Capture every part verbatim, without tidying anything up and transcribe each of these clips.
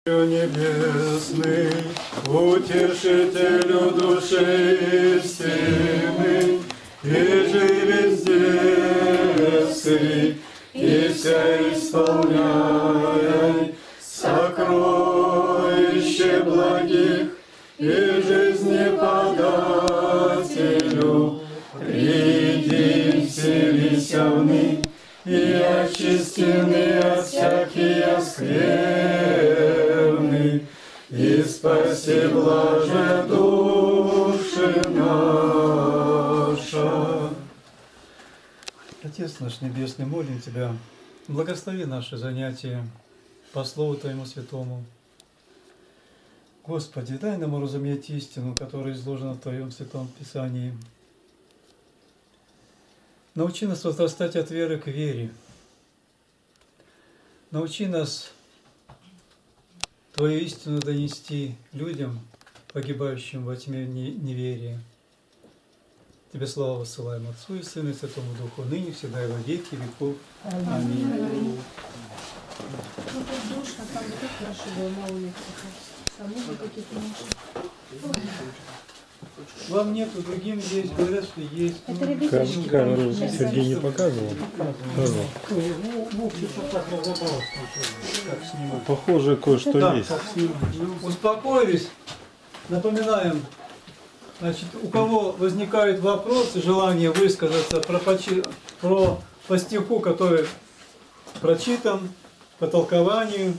Небесный, утешителю души всемы, и живи здесь, и все исполняй сокровище благих, и жизни подателю, приди вселися в ны, и очистены от всякие скверны, и спаси блаже души наша. Отец наш Небесный, молим Тебя, благослови наши занятия по Слову Твоему Святому. Господи, дай нам уразуметь истину, которая изложена в Твоем Святом Писании. Научи нас возрастать от веры к вере. Научи нас Твою истину донести людям, погибающим во тьме неверия. Тебе славу высылаем Отцу и Сыну и Святому Духу, ныне, всегда и во веки веков. Аминь. Аминь. Вам нету, другим есть, говорят, что есть. Камеру Сергей не показывал? Показывал. Похоже, кое-что да, есть. Успокоились. Напоминаем, значит, у кого возникают вопросы, желание высказаться про, почи... про по стиху, который прочитан, по толкованию,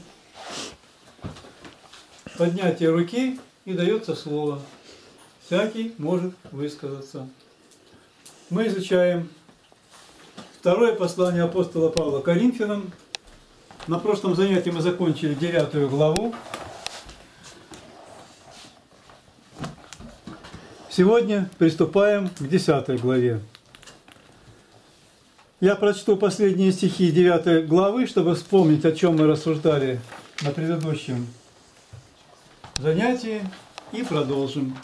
поднятие руки и дается слово. Всякий может высказаться. Мы изучаем второе послание апостола Павла Коринфянам. На прошлом занятии мы закончили девятую главу. Сегодня приступаем к десятой главе. Я прочту последние стихи девятой главы, чтобы вспомнить, о чем мы рассуждали на предыдущем занятии, и продолжим.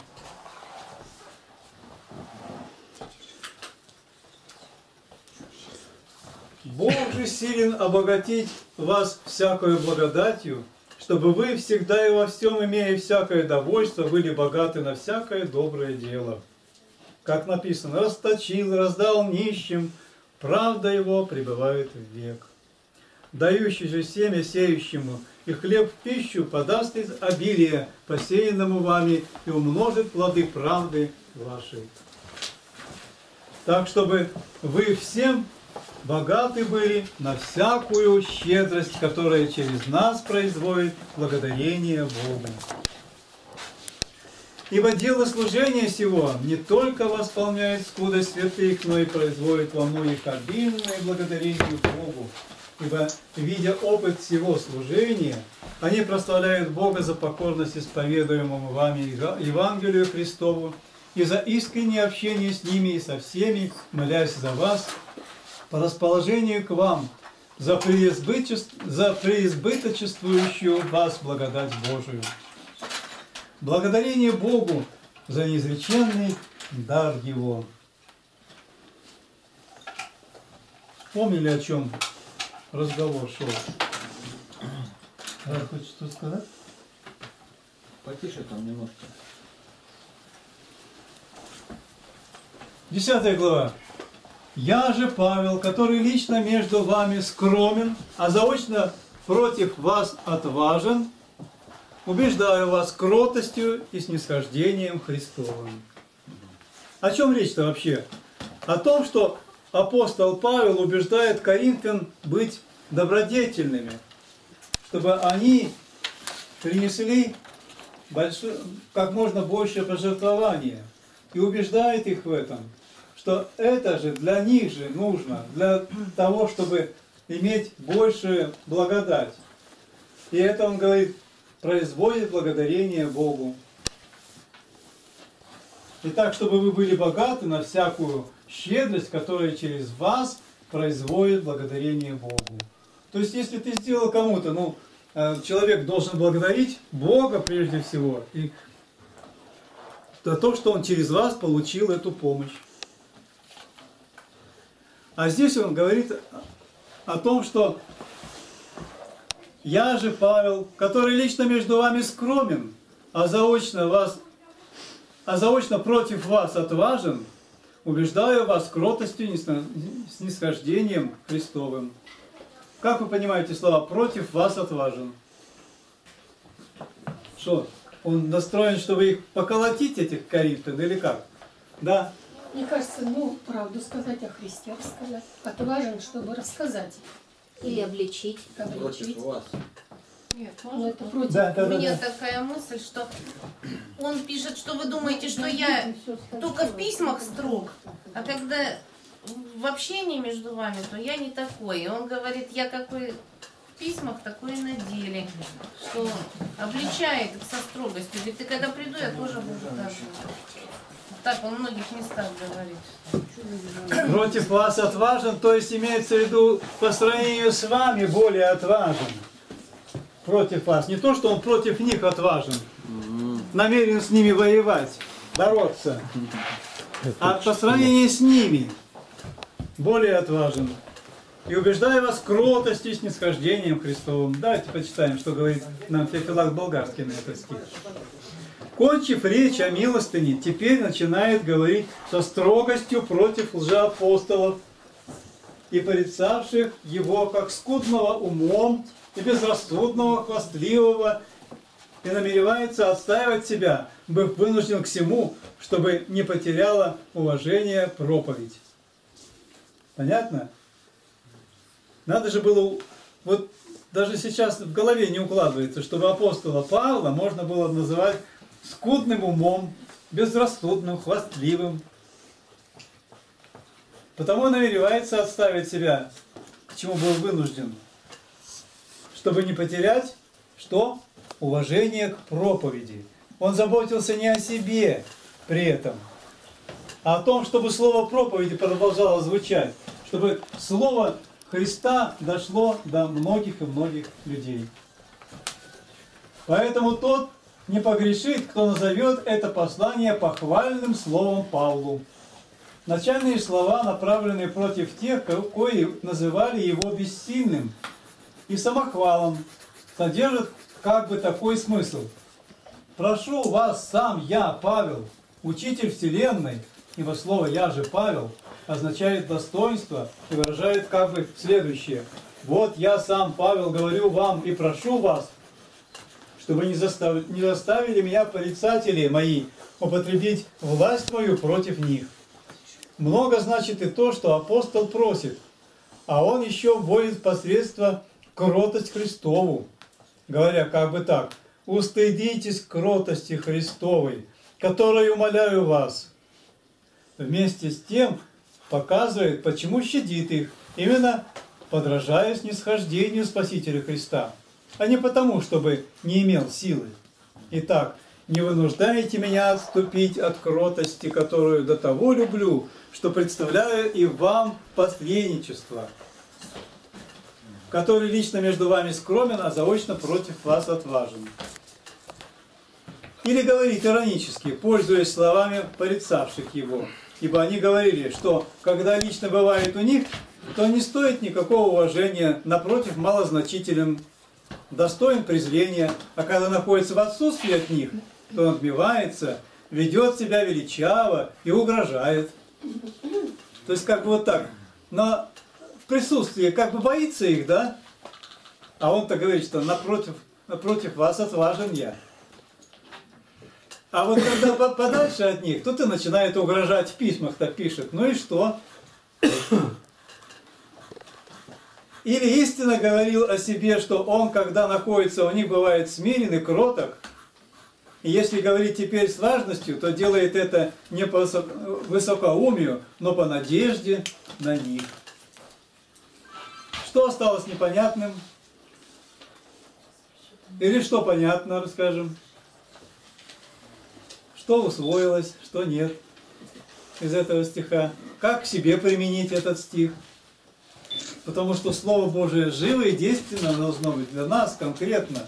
Бог же силен обогатить вас всякою благодатью, чтобы вы всегда и во всем, имея всякое довольство, были богаты на всякое доброе дело. Как написано, расточил, раздал нищим, правда его пребывает в век. Дающий же семя сеющему и хлеб в пищу подаст из обилия посеянному вами и умножит плоды правды вашей. Так, чтобы вы всем богаты были на всякую щедрость, которая через нас производит благодарение Богу. Ибо дело служения сего не только восполняет скудость святых, но и производит во многих обильное благодарение Богу. Ибо, видя опыт всего служения, они прославляют Бога за покорность исповедуемому вами Евангелию Христову и за искреннее общение с ними и со всеми, молясь за вас, по расположению к вам, за, преизбыточеств... за преизбыточествующую вас благодать Божию. Благодарение Богу за неизреченный дар Его. Помнили, о чем разговор шел? Рад, хочешь что сказать? Потише там немножко. Десятая глава. «Я же, Павел, который лично между вами скромен, а заочно против вас отважен, убеждаю вас кротостью и снисхождением Христовым». О чем речь-то вообще? О том, что апостол Павел убеждает коринфян быть добродетельными, чтобы они принесли большое, как можно больше пожертвования, и убеждает их в этом, что это же для них же нужно, для того, чтобы иметь большую благодать. И это, он говорит, производит благодарение Богу. Итак, чтобы вы были богаты на всякую щедрость, которая через вас производит благодарение Богу. То есть, если ты сделал кому-то, ну, человек должен благодарить Бога прежде всего, и за то, что он через вас получил эту помощь. А здесь он говорит о том, что Я же, Павел, который лично между вами скромен, а заочно, вас, а заочно против вас отважен, убеждаю вас кротостью и снисхождением Христовым. Как вы понимаете слова «против вас отважен»? Что, он настроен, чтобы их поколотить, этих коринфян, или как? Да? Мне кажется, ну, правду сказать, о Христе рассказать. Отважен, чтобы рассказать. Или обличить. Обличить. Против вас. Нет, Ну, это против. Да, да, У да, меня да. такая мысль, что он пишет, что вы думаете, что я только в письмах строг, а когда в общении между вами, то я не такой. И он говорит, я какой в письмах, такой и на деле, что обличает их со строгостью. Ведь ты когда приду, я тоже буду так. Так он в многих местах говорит. Против вас отважен, то есть имеется в виду по сравнению с вами более отважен. Против вас. Не то, что он против них отважен, намерен с ними воевать, бороться, а по сравнению с ними более отважен. И убеждаю вас кротостью и снисхождением Христовым. Давайте почитаем, что говорит нам Феофилакт Болгарский на этот стих. Кончив речь о милостыне, теперь начинает говорить со строгостью против лжеапостолов и порицавших его как скудного умом и безрассудного, хвастливого, и намеревается отстаивать себя, быв вынужден к всему, чтобы не потеряла уважение проповедь. Понятно? Надо же было, вот даже сейчас в голове не укладывается, чтобы апостола Павла можно было называть скудным умом, безрассудным, хвастливым. Потому он намеревается отставить себя, к чему был вынужден, чтобы не потерять, что? Уважение к проповеди. Он заботился не о себе при этом, а о том, чтобы слово проповеди продолжало звучать, чтобы слово Христа дошло до многих и многих людей. Поэтому тот не погрешит, кто назовет это послание похвальным словом Павлу. Начальные слова, направленные против тех, кои называли его бессильным и самохвалом, содержат как бы такой смысл. Прошу вас сам я, Павел, учитель вселенной, ибо слово «я же Павел» означает достоинство и выражает как бы следующее. Вот я сам, Павел, говорю вам и прошу вас, чтобы не заставили, не заставили меня порицатели мои употребить власть мою против них. Много значит и то, что апостол просит, а он еще вводит посредство кротость Христову, говоря как бы так: устыдитесь кротости Христовой, которой умоляю вас. Вместе с тем показывает, почему щадит их, именно подражая снисхождению Спасителя Христа, а не потому, чтобы не имел силы. Итак, не вынуждайте меня отступить от кротости, которую до того люблю, что представляю и вам посредничество, который лично между вами скромен, а заочно против вас отважен. Или говорит иронически, пользуясь словами порицавших его, ибо они говорили, что когда лично бывает у них, то не стоит никакого уважения, напротив, малозначителен, достоин презрения, а когда находится в отсутствии от них, то он отбивается, ведет себя величаво и угрожает. То есть как бы вот так. Но в присутствии как бы боится их, да? А он-то говорит, что напротив, напротив вас отважен я. А вот когда подальше от них, тут и начинает угрожать, в письмах-то пишет. Ну и что? Или истинно говорил о себе, что он, когда находится у них, бывает смирен и кроток. И если говорить теперь с важностью, то делает это не по высокоумию, но по надежде на них. Что осталось непонятным? Или что понятно, расскажем? Что усвоилось, что нет из этого стиха? Как к себе применить этот стих? Потому что Слово Божие живо и действенно должно быть для нас конкретно.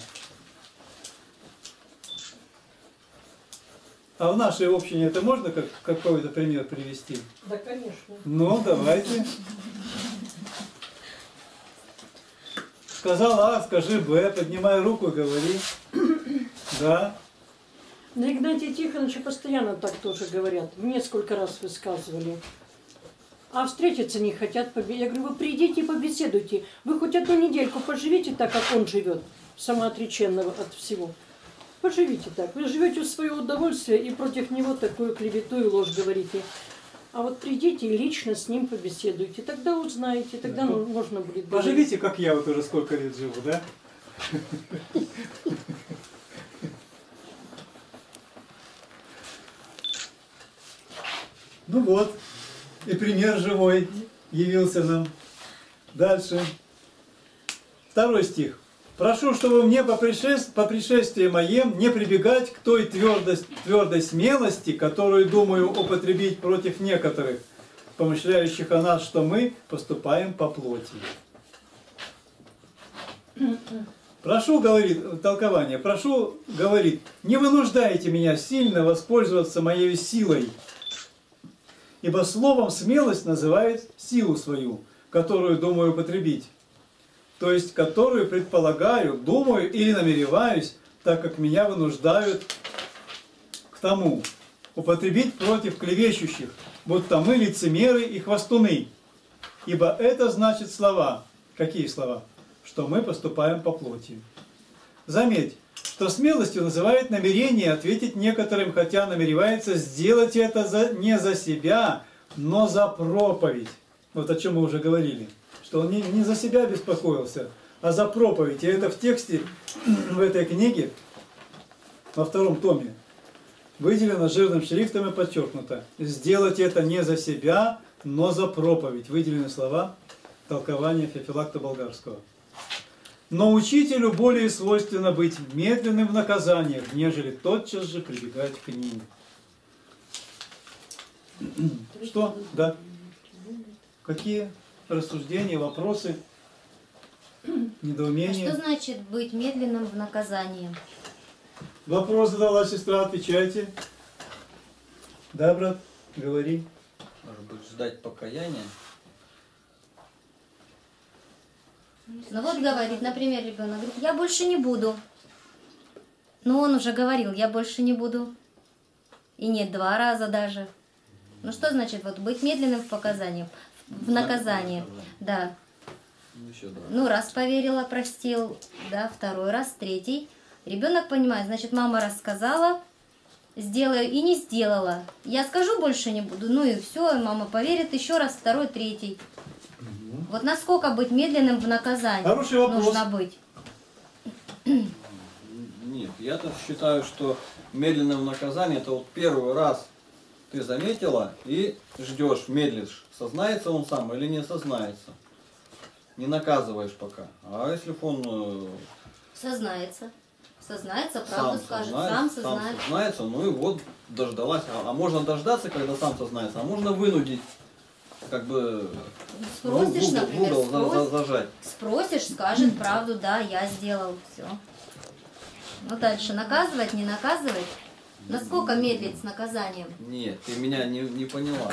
А в нашей общине это можно как какой-то пример привести? Да, конечно. Ну, давайте. сказал А, скажи Б, поднимай руку и говори. Да. На Игнатия Тихоновича постоянно так тоже говорят. Мне сколько раз высказывали. А встретиться не хотят. Я говорю, вы придите и побеседуйте. Вы хоть одну недельку поживите так, как он живет, самоотреченного от всего. Поживите так. Вы живете в свое удовольствие и против него такую клевету и ложь говорите. А вот придите и лично с ним побеседуйте. Тогда узнаете, тогда Да. можно будет говорить. Поживите, как я вот уже сколько лет живу, да? Ну вот, и пример живой явился нам. Дальше. Второй стих. «Прошу, чтобы мне по, пришествии, по пришествии моем не прибегать к той твердость, твердой смелости, которую думаю употребить против некоторых, помышляющих о нас, что мы поступаем по плоти». Прошу, говорит, толкование, прошу, говорит, не вынуждайте меня сильно воспользоваться моей силой, ибо словом смелость называет силу свою, которую думаю употребить. То есть, которую предполагаю, думаю или намереваюсь, так как меня вынуждают к тому, употребить против клевещущих, будто мы лицемеры и хвастуны. Ибо это значит слова. Какие слова? Что мы поступаем по плоти. Заметь, что смелостью называет намерение ответить некоторым, хотя намеревается сделать это за, не за себя, но за проповедь. Вот о чем мы уже говорили. Что он не, не за себя беспокоился, а за проповедь. И это в тексте, в этой книге, во втором томе, выделено жирным шрифтом и подчеркнуто. Сделать это не за себя, но за проповедь. Выделены слова толкования Феофилакта Болгарского. Но учителю более свойственно быть медленным в наказаниях, нежели тотчас же прибегать к ним. Что? Да. Какие рассуждения, вопросы, недоумения? А что значит быть медленным в наказании? Вопрос задала сестра, отвечайте. Да, брат, говори. Может быть, ждать покаяния? Ну вот говорит, например, ребенок говорит, я больше не буду. Но он уже говорил, я больше не буду. И нет, два раза даже. Ну что значит вот быть медленным в показаниях, в наказании? Да. Ну раз поверила, простил, да, второй раз, третий. Ребенок понимает, значит, мама рассказала, сделаю и не сделала. Я скажу, больше не буду, ну и все, мама поверит еще раз, второй, третий. Вот насколько быть медленным в наказании? Хороший вопрос. Нужно быть? Нет, я-то считаю, что медленным в наказании это вот первый раз ты заметила и ждешь, медлишь, сознается он сам или не сознается. Не наказываешь пока. А если он э, Сознается. Сознается, правду сам скажет, сознается, сам сам сознается. сознается, ну и вот дождалась. А, а можно дождаться, когда сам сознается, а можно вынудить, как бы Спросишь, в, в, например, в угол за- за- спросишь, зажать. спросишь, скажет правду, да, я сделал, все. Ну дальше, наказывать, не наказывать? Насколько медлить с наказанием? Нет, ты меня не, не поняла.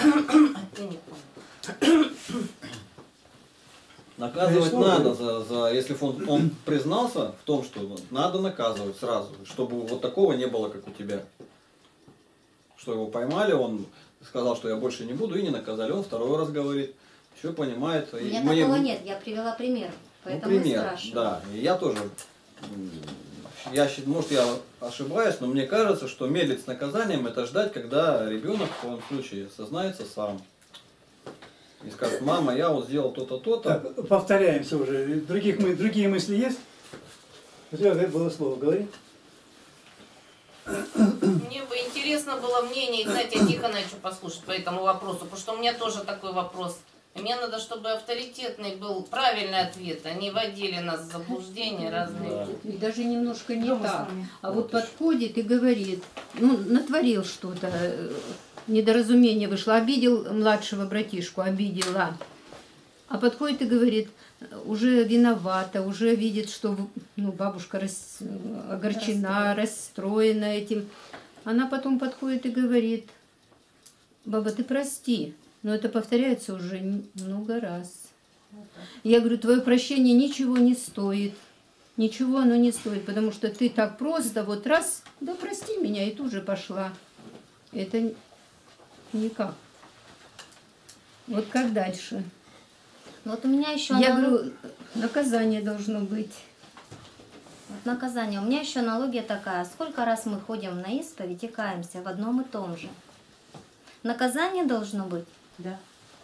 Наказывать надо, за, за, если он, он признался в том, что надо наказывать сразу, чтобы вот такого не было, как у тебя. Что его поймали, он сказал, что я больше не буду, и не наказали. Он второй раз говорит, все понимает. У меня Мы- такого нет, я привела пример, Ну, поэтому и пример, спрашиваю. да. И я тоже, м, я, щи- может я ошибаюсь, но мне кажется, что медлить с наказанием это ждать, когда ребенок в таком случае сознается сам. И скажет, мама, я вот сделал то-то, то-то. Так, повторяемся уже. Других, мы- другие мысли есть? У тебя было слово, говори. Мне бы интересно было мнение Игнатия Тихоновича послушать по этому вопросу, потому что у меня тоже такой вопрос. И мне надо, чтобы авторитетный был правильный ответ, а не водили нас в заблуждение разные. И даже немножко не так. А вот подходит и говорит, ну, натворил что-то, э, недоразумение вышло, обидел младшего братишку, обидела. А подходит и говорит, уже виновата, уже видит, что ну, бабушка рас... огорчена, расстроена этим. Она потом подходит и говорит, баба, ты прости, но это повторяется уже много раз. Я говорю, твое прощение ничего не стоит. Ничего оно не стоит, потому что ты так просто вот раз, да прости меня, и тут же пошла. Это никак. Вот как дальше? Вот у меня еще... Я аналог... говорю, наказание должно быть. Вот наказание. У меня еще аналогия такая. Сколько раз мы ходим на исповедь и каемся в одном и том же? Наказание должно быть? Да.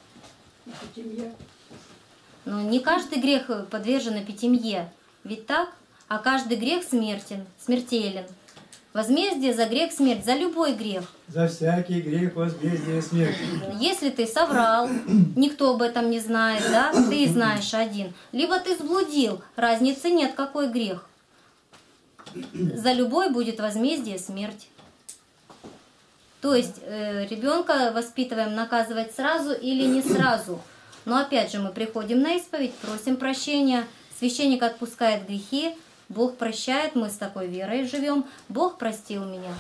Но не каждый грех подвержен эпитемье. Ведь так? А каждый грех смертен, смертелен. Возмездие за грех смерть, за любой грех. За всякий грех возмездие смерти. Если ты соврал, никто об этом не знает, да? Ты знаешь один. Либо ты сблудил, разницы нет, какой грех. За любой будет возмездие смерть. То есть э, ребенка воспитываем наказывать сразу или не сразу. Но опять же мы приходим на исповедь, просим прощения. Священник отпускает грехи, Бог прощает, мы с такой верой живем. Бог простил меня.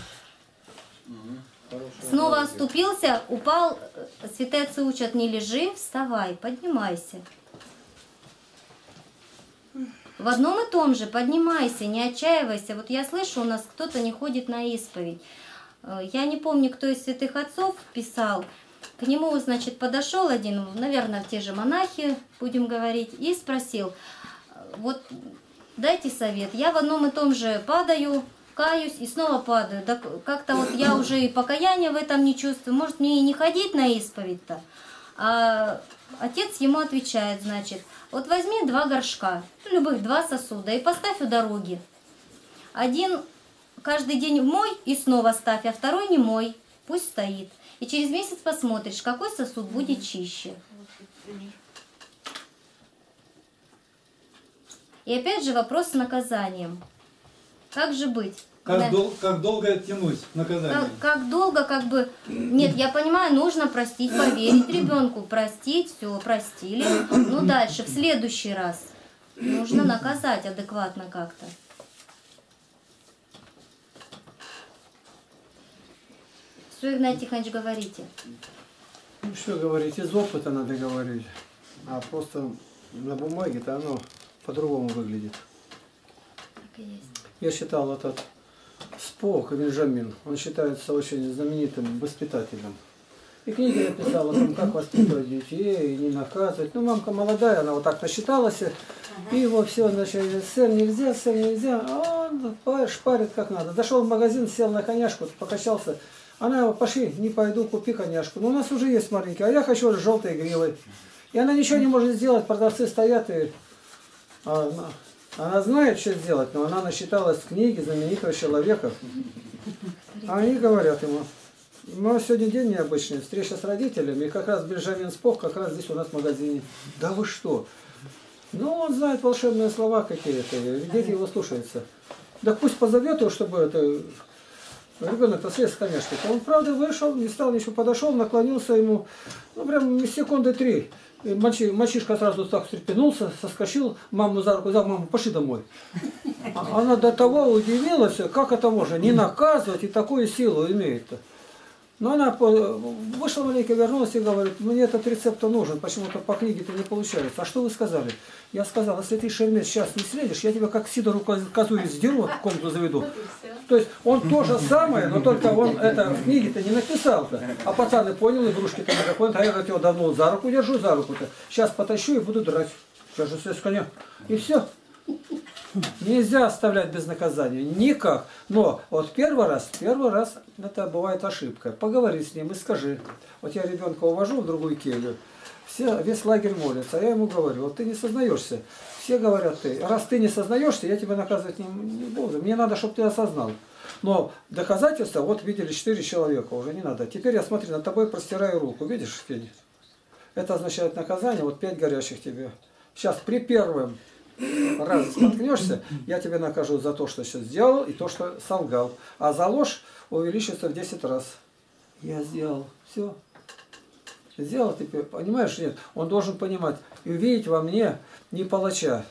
Снова оступился, упал, святые отцы учат, не лежи, вставай, поднимайся. В одном и том же, поднимайся, не отчаивайся. Вот я слышу, у нас кто-то не ходит на исповедь. Я не помню, кто из святых отцов писал. К нему, значит, подошел один, наверное, те же монахи, будем говорить, и спросил, вот дайте совет, я в одном и том же падаю, каюсь и снова падаю. Да как-то вот я уже и покаяния в этом не чувствую, может мне и не ходить на исповедь-то? А отец ему отвечает, значит, вот возьми два горшка, любых два сосуда и поставь у дороги. Один каждый день мой и снова ставь, а второй не мой, пусть стоит. И через месяц посмотришь, какой сосуд будет чище. И опять же вопрос с наказанием. Как же быть? Как, Да. дол как долго тянуть наказание? Как, как долго, как бы... Нет, я понимаю, нужно простить, поверить ребенку. Простить, все, простили. Ну дальше, в следующий раз нужно наказать адекватно как-то. Что, Игнатий Тихонович, говорите? Ну что говорить, из опыта надо говорить. А просто на бумаге-то оно по-другому выглядит. Так и есть. Я считал этот Спок, Бенджамин, он считается очень знаменитым воспитателем. И книги написал о том, как воспитывать детей, не наказывать. Ну, мамка молодая, она вот так насчиталась, и его все, значит, сэр нельзя, сэр нельзя, а он шпарит как надо. Зашел в магазин, сел на коняшку, покачался. Она его, пошли, не пойду, купи коняшку. Но у нас уже есть маленький, а я хочу с желтой гривой. И она ничего не может сделать, продавцы стоят, и она, она знает, что сделать, но она насчиталась в книге знаменитого человека. А они говорят ему, ну, сегодня день необычный, встреча с родителями, и как раз Бенджамин Спок как раз здесь у нас в магазине. Да вы что? Ну, он знает волшебные слова какие-то, дети его слушаются. Да пусть позовет его, чтобы это... Ребенок-то слез с коняшки. Он, правда, вышел, не стал ничего, подошел, наклонился ему, ну, прям секунды три. И мальчи, мальчишка сразу так встрепенулся, соскочил, маму за руку взял, маму, пошли домой. А она до того удивилась, как это можно не наказывать и такую силу имеет-то. Но она вышла маленько, вернулась и говорит, мне этот рецепт нужен, почему-то по книге-то не получается. А что вы сказали? Я сказал, если ты, Шермес, сейчас не следишь, я тебя как Сидору козу сдеру, в комнату заведу. То есть он то же самое, но только он это в книге-то не написал-то. А пацаны понял, игрушки-то не понял, а я его давно за руку держу, за руку-то. Сейчас потащу и буду драть. Сейчас же слез с коня. И все. Нельзя оставлять без наказания. Никак. Но вот первый раз, первый раз это бывает ошибка. Поговори с ним и скажи. Вот я ребенка увожу в другую келью. Все, весь лагерь молится. А я ему говорю, вот ты не сознаешься. Все говорят, ты, раз ты не сознаешься, я тебя наказывать не, не буду. Мне надо, чтобы ты осознал. Но доказательства, вот видели четыре человека, уже не надо. Теперь я, смотри, над тобой простираю руку. Видишь, Федя? Это означает наказание, вот пять горящих тебе. Сейчас при первом раз споткнешься, я тебя накажу за то, что сейчас сделал, и то, что солгал. А за ложь увеличится в десять раз. Я сделал. Все. Сделал теперь. Понимаешь, нет? Он должен понимать и увидеть во мне не палача.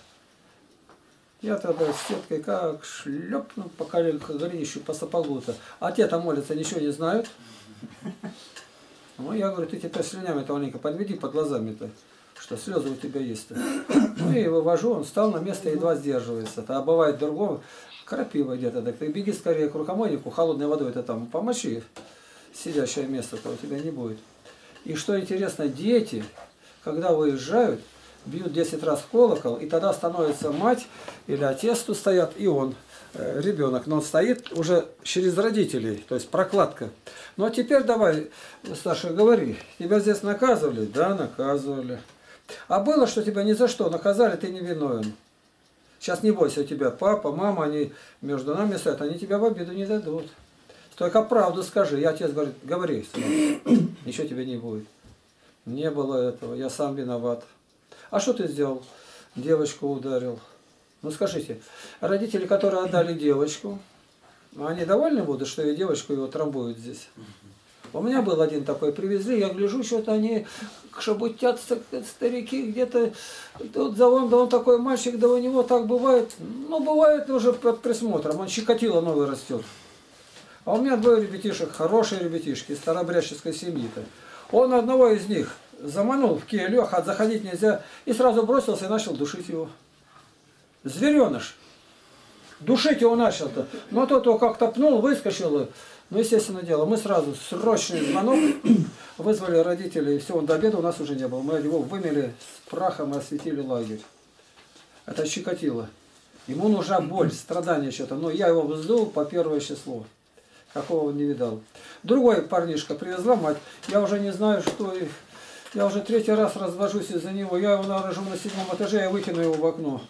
Я тогда с теткой как шлепну по голенищу, по сапогу-то. А те-то молятся, ничего не знают. Ну, я говорю, ты теперь слюнями-то маленько подведи под глазами-то. что слезы у тебя есть-то. Ну и вывожу, он встал на место, едва сдерживается. А бывает другого, крапива где-то, так ты беги скорее к рукомойнику, холодной водой это там помочи, сидящее место-то у тебя не будет. И что интересно, дети, когда выезжают, бьют десять раз в колокол, и тогда становится мать или отец тут стоят, и он, э, ребенок, но он стоит уже через родителей, то есть прокладка. Ну а теперь давай, Саша, говори, тебя здесь наказывали? Да, наказывали. А было, что тебя ни за что наказали, ты не виновен. Сейчас не бойся, у тебя папа, мама, они между нами стоят, они тебя в обиду не дадут. Только правду скажи. Я отец говорит, говори, сынок, ничего тебе не будет. Не было этого, я сам виноват. А что ты сделал? Девочку ударил. Ну скажите, родители, которые отдали девочку, они довольны будут, что и девочку его трамбуют здесь? У меня был один такой, привезли, я гляжу, что-то они шабутят, старики где-то, тут за он, да он такой мальчик, да у него так бывает, ну бывает уже под присмотром, он Чикатило новый растет. А у меня двое ребятишек, хорошие ребятишки, из старобрядческой семьи-то. Он одного из них заманул в келью, а заходить нельзя, и сразу бросился и начал душить его. Звереныш. Душить его начал-то. Но тот его как-то пнул, выскочил. Ну, естественно, дело. Мы сразу срочный звонок вызвали родителей. Все, он до обеда у нас уже не было. Мы его вымели с прахом и осветили лагерь. Это Чикатило. Ему нужна боль, страдание что-то. Но я его вздул по первое число. Какого он не видал. Другой парнишка привезла мать. Я уже не знаю, что... Я уже третий раз развожусь из-за него. Я его нарожу на седьмом этаже, я выкину его в окно.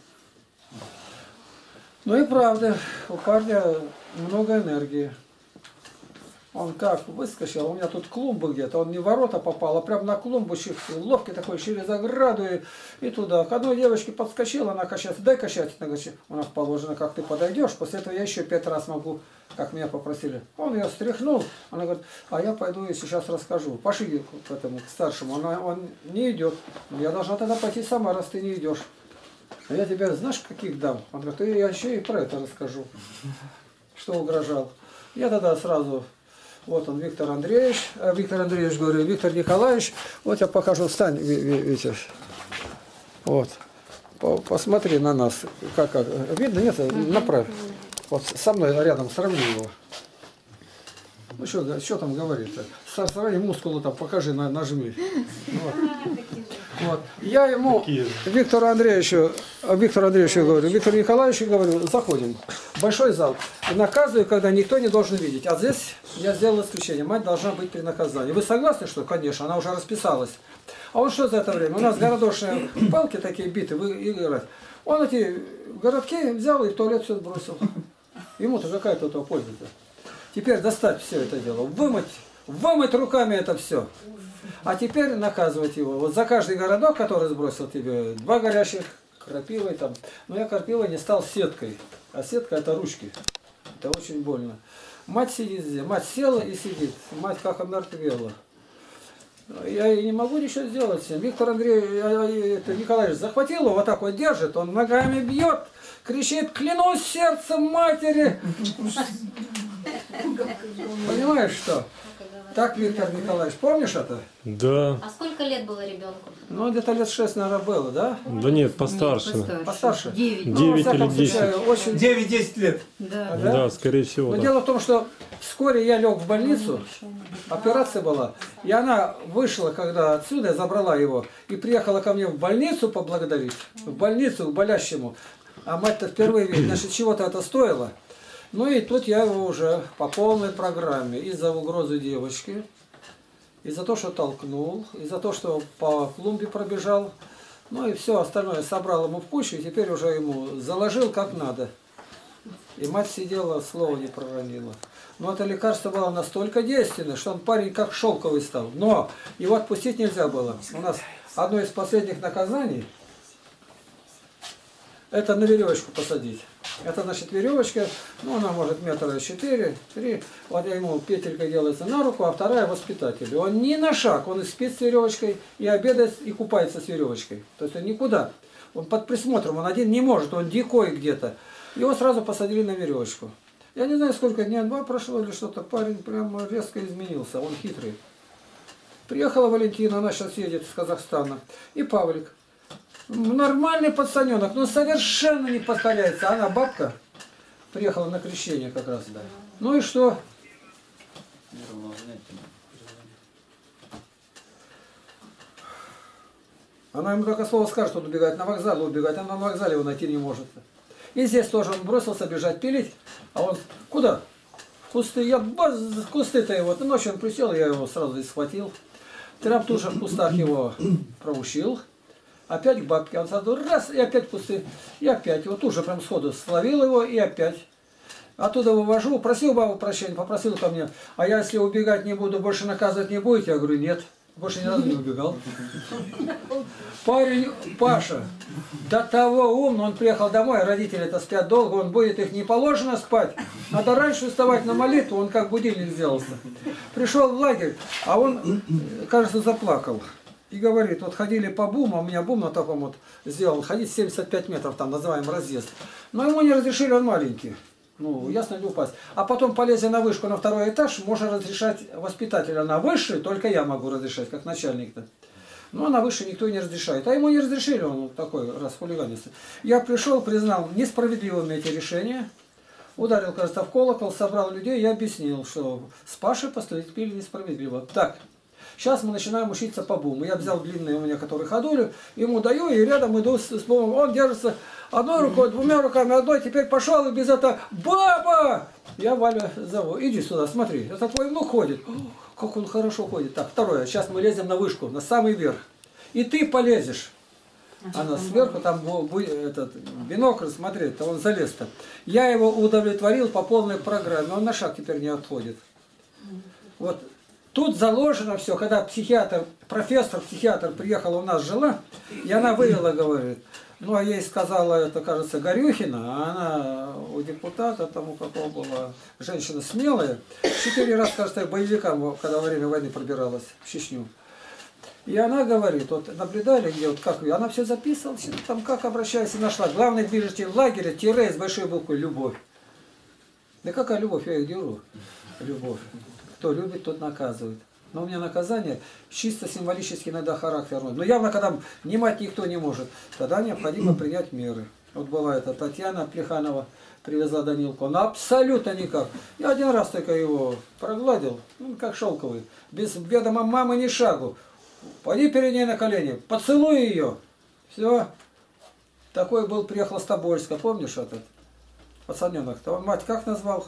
Ну и правда, у парня много энергии. Он как выскочил, у меня тут клумбы где-то, он не в ворота попал, а прям на клумбу, ловкий такой, через ограду и, и туда. К одной девочке подскочил, она качается, дай качать. Она говорит, у нас положено, как ты подойдешь, после этого я еще пять раз могу, как меня попросили. Он ее стряхнул, она говорит, а я пойду и сейчас расскажу. Пошли к этому, к старшему, она, он не идет. Я должна тогда пойти сама, раз ты не идешь. А я тебе знаешь, каких дам? Он говорит, я еще и про это расскажу, что угрожал. Я тогда сразу... Вот он, Виктор Андреевич. А Виктор Андреевич, говорю, Виктор Николаевич. Вот я покажу, встань, Витя. Вот. Посмотри на нас. Как, как. Видно? Нет? Направь. Вот со мной рядом сравни его. Ну что, что там говорит-то? Сравни мускулы там, покажи, нажми. Вот. Вот. Я ему, Виктору Андреевичу, Виктору Андреевичу говорю, Виктору Николаевичу говорю, заходим. Большой зал. И наказываю, когда никто не должен видеть. А здесь я сделал исключение. Мать должна быть при наказании. Вы согласны, что? Конечно, она уже расписалась. А он что за это время? У нас городошные палки такие биты, вы играть. Он эти городки взял и в туалет все сбросил. Ему-то какая-то этого польза-то. Теперь достать все это дело, вымыть, вымыть руками это все. А теперь наказывать его. Вот за каждый городок, который сбросил тебе, два горящих, крапивой там. Но я крапивой не стал сеткой. А сетка это ручки. Это очень больно. Мать сидит здесь. Мать села и сидит. Мать как омертвела. Я не могу ничего сделать с ним. Виктор Андреевич Николаевич захватил его, вот так вот держит, он ногами бьет, кричит, клянусь сердцем матери. Понимаешь, что? Так, Виктор Николаевич, помнишь это? Да. А сколько лет было ребенку? Ну, где-то лет шесть, наверное, было, да? Да нет, постарше. Постарше. Постарше? Девять. Ну, Девять во всяком или десять. случае, очень... девять-десять лет. Да. Да? Да, скорее всего, Но да. дело в том, что вскоре я лег в больницу, операция была, и она вышла, когда отсюда, я забрала его, и приехала ко мне в больницу поблагодарить, в больницу к болящему. А мать-то впервые видит, значит, чего-то это стоило. Ну и тут я его уже по полной программе, из-за угрозы девочки, из-за того, что толкнул, из-за того, что по клумбе пробежал, ну и все остальное собрал ему в кучу, и теперь уже ему заложил как надо. И мать сидела, слова не проронила. Но это лекарство было настолько действенное, что он парень как шелковый стал. Но его отпустить нельзя было. У нас одно из последних наказаний – это на веревочку посадить. Это, значит, веревочка, ну, она может метра четыре, три. Вот ему петелька делается на руку, а вторая воспитателю. Он ни на шаг, он и спит с веревочкой, и обедает, и купается с веревочкой. То есть он никуда. Он под присмотром, он один не может, он дикой где-то. Его сразу посадили на веревочку. Я не знаю, сколько дня, два прошло или что-то, парень прямо резко изменился, он хитрый. Приехала Валентина, она сейчас едет из Казахстана. И Павлик. Нормальный пацаненок, но совершенно не повторяется. Она бабка. Приехала на крещение как раз. Да. Ну и что? Она ему только слово скажет, он убегает на вокзал, убегает, а на вокзале его найти не может. И здесь тоже он бросился бежать пилить, а он куда? В кусты, я баз, в кусты-то его, ночью он присел, я его сразу и схватил. Трап тоже в кустах его проучил. Опять к бабке, он сразу раз, и опять в кусты, и опять, вот уже прям сходу словил его, и опять. Оттуда вывожу, просил бабу прощения, попросил ко мне, а я если убегать не буду, больше наказывать не будете? Я говорю, нет. Больше ни разу не убегал. Парень Паша, до того умный, он приехал домой, родители-то спят долго, он будет их не положено спать, надо раньше вставать на молитву, он как будильник сделался. Пришел в лагерь, а он, кажется, заплакал. И говорит, вот ходили по буму, у меня бум на таком вот сделал, ходить семьдесят пять метров, там называем разъезд. Но ему не разрешили, он маленький. Ну, ясно, не упасть. А потом, полезя на вышку на второй этаж, можно разрешать воспитателя на высший, только я могу разрешать, как начальник-то. Но на высший никто не разрешает. А ему не разрешили, он такой раз хулиганился. Я пришел, признал несправедливыми эти решения, ударил, кажется, в колокол, собрал людей и объяснил, что с Пашей поступили несправедливо. Так, сейчас мы начинаем учиться по буму. Я взял длинные у меня, которые ходули, ему даю, и рядом иду с, с бумом. Он держится одной рукой, двумя руками, одной, теперь пошел, и без этого «Баба!» Я Валя зову, иди сюда, смотри, это твой внук ходит. Как он хорошо ходит. Так, второе, сейчас мы лезем на вышку, на самый верх. И ты полезешь. Она сверху, там этот бинокль смотреть, то он залез-то. Я его удовлетворил по полной программе, он на шаг теперь не отходит. Вот тут заложено все, когда психиатр, профессор-психиатр приехала у нас, жила, и она вывела, говорит, ну, а ей сказала, это, кажется, Горюхина, а она у депутата, тому какого была, женщина смелая, четыре раза, кажется, боевикам, когда во время войны пробиралась в Чечню. И она говорит, вот наблюдали, где вот как, она все записывала, там как обращаясь и нашла. Главное движение в лагере, тире с большой буквы, любовь. Да какая любовь, я их держу. Любовь. Кто любит, тот наказывает. Но у меня наказание чисто символически иногда характерное. Но явно, когда внимать никто не может, тогда необходимо принять меры. Вот была эта Татьяна Плеханова, привезла Данилку. Она абсолютно никак. Я один раз только его прогладил, ну, как шелковый. Без ведома мамы ни шагу. Пойди перед ней на колени, поцелуй ее. Все. Такой был, приехал с Тобольска, помнишь этот пацаненок? Мать как назвал?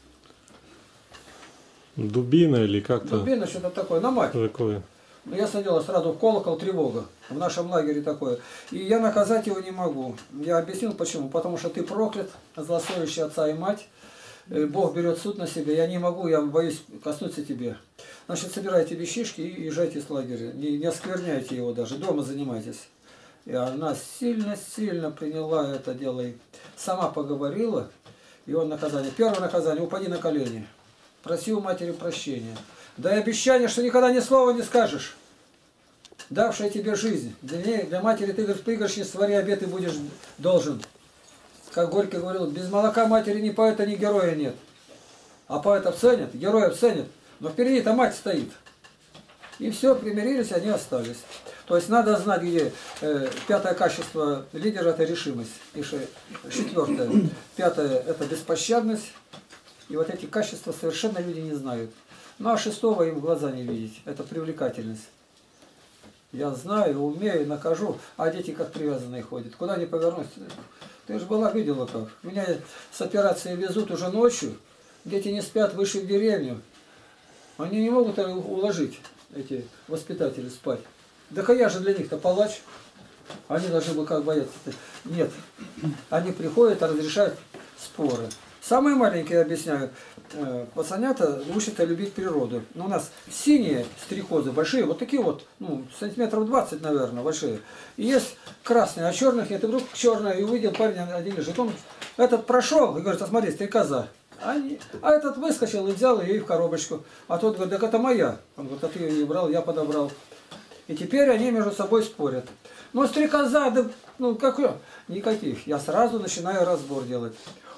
Дубина или как-то? Дубина, что-то такое, на мать. Такое. Ну, я садила сразу в колокол, тревога. В нашем лагере такое. И я наказать его не могу. Я объяснил почему. Потому что ты проклят, злословящий отца и мать. Бог берет суд на себя. Я не могу, я боюсь коснуться тебе. Значит, собирайте вещички и езжайте с лагеря. Не, не оскверняйте его даже. Дома занимайтесь. И она сильно-сильно приняла это дело. И сама поговорила. И он наказание. Первое наказание. Упади на колени. Проси у матери прощения. Дай обещание, что никогда ни слова не скажешь. Давшая тебе жизнь. Для, ней, для матери ты, говоришь, пригоршни свари обед и будешь должен. Как Горький говорил, без молока матери ни поэта, ни героя нет. А поэтов ценят, героев ценят. Но впереди-то мать стоит. И все, примирились, они остались. То есть надо знать, где э, пятое качество лидера – это решимость. И четвертое. Пятое – это беспощадность. И вот эти качества совершенно люди не знают. Ну а шестого им в глаза не видеть. Это привлекательность. Я знаю, умею, накажу, а дети как привязанные ходят. Куда ни повернусь. Ты же была, видела как. Меня с операции везут уже ночью. Дети не спят, вышли в деревню. Они не могут уложить, эти воспитатели, спать. Да я же для них-то палач. Они должны бы как бояться. Нет. Они приходят, разрешают споры. Самые маленькие, объясняю, пацанята учатся любить природу. Но у нас синие стрекозы, большие, вот такие вот, ну, сантиметров двадцать, наверное, большие. И есть красные, а черных нет. И вдруг черная, и увидел парень, один лежит. Он этот прошел, и говорит, а смотри, стрекоза. Они, а этот выскочил и взял ее в коробочку. А тот говорит, так это моя. Он говорит, а ты ее не брал, я подобрал. И теперь они между собой спорят. Но стрекоза, да, ну, какой? Никаких. Я сразу начинаю разбор делать.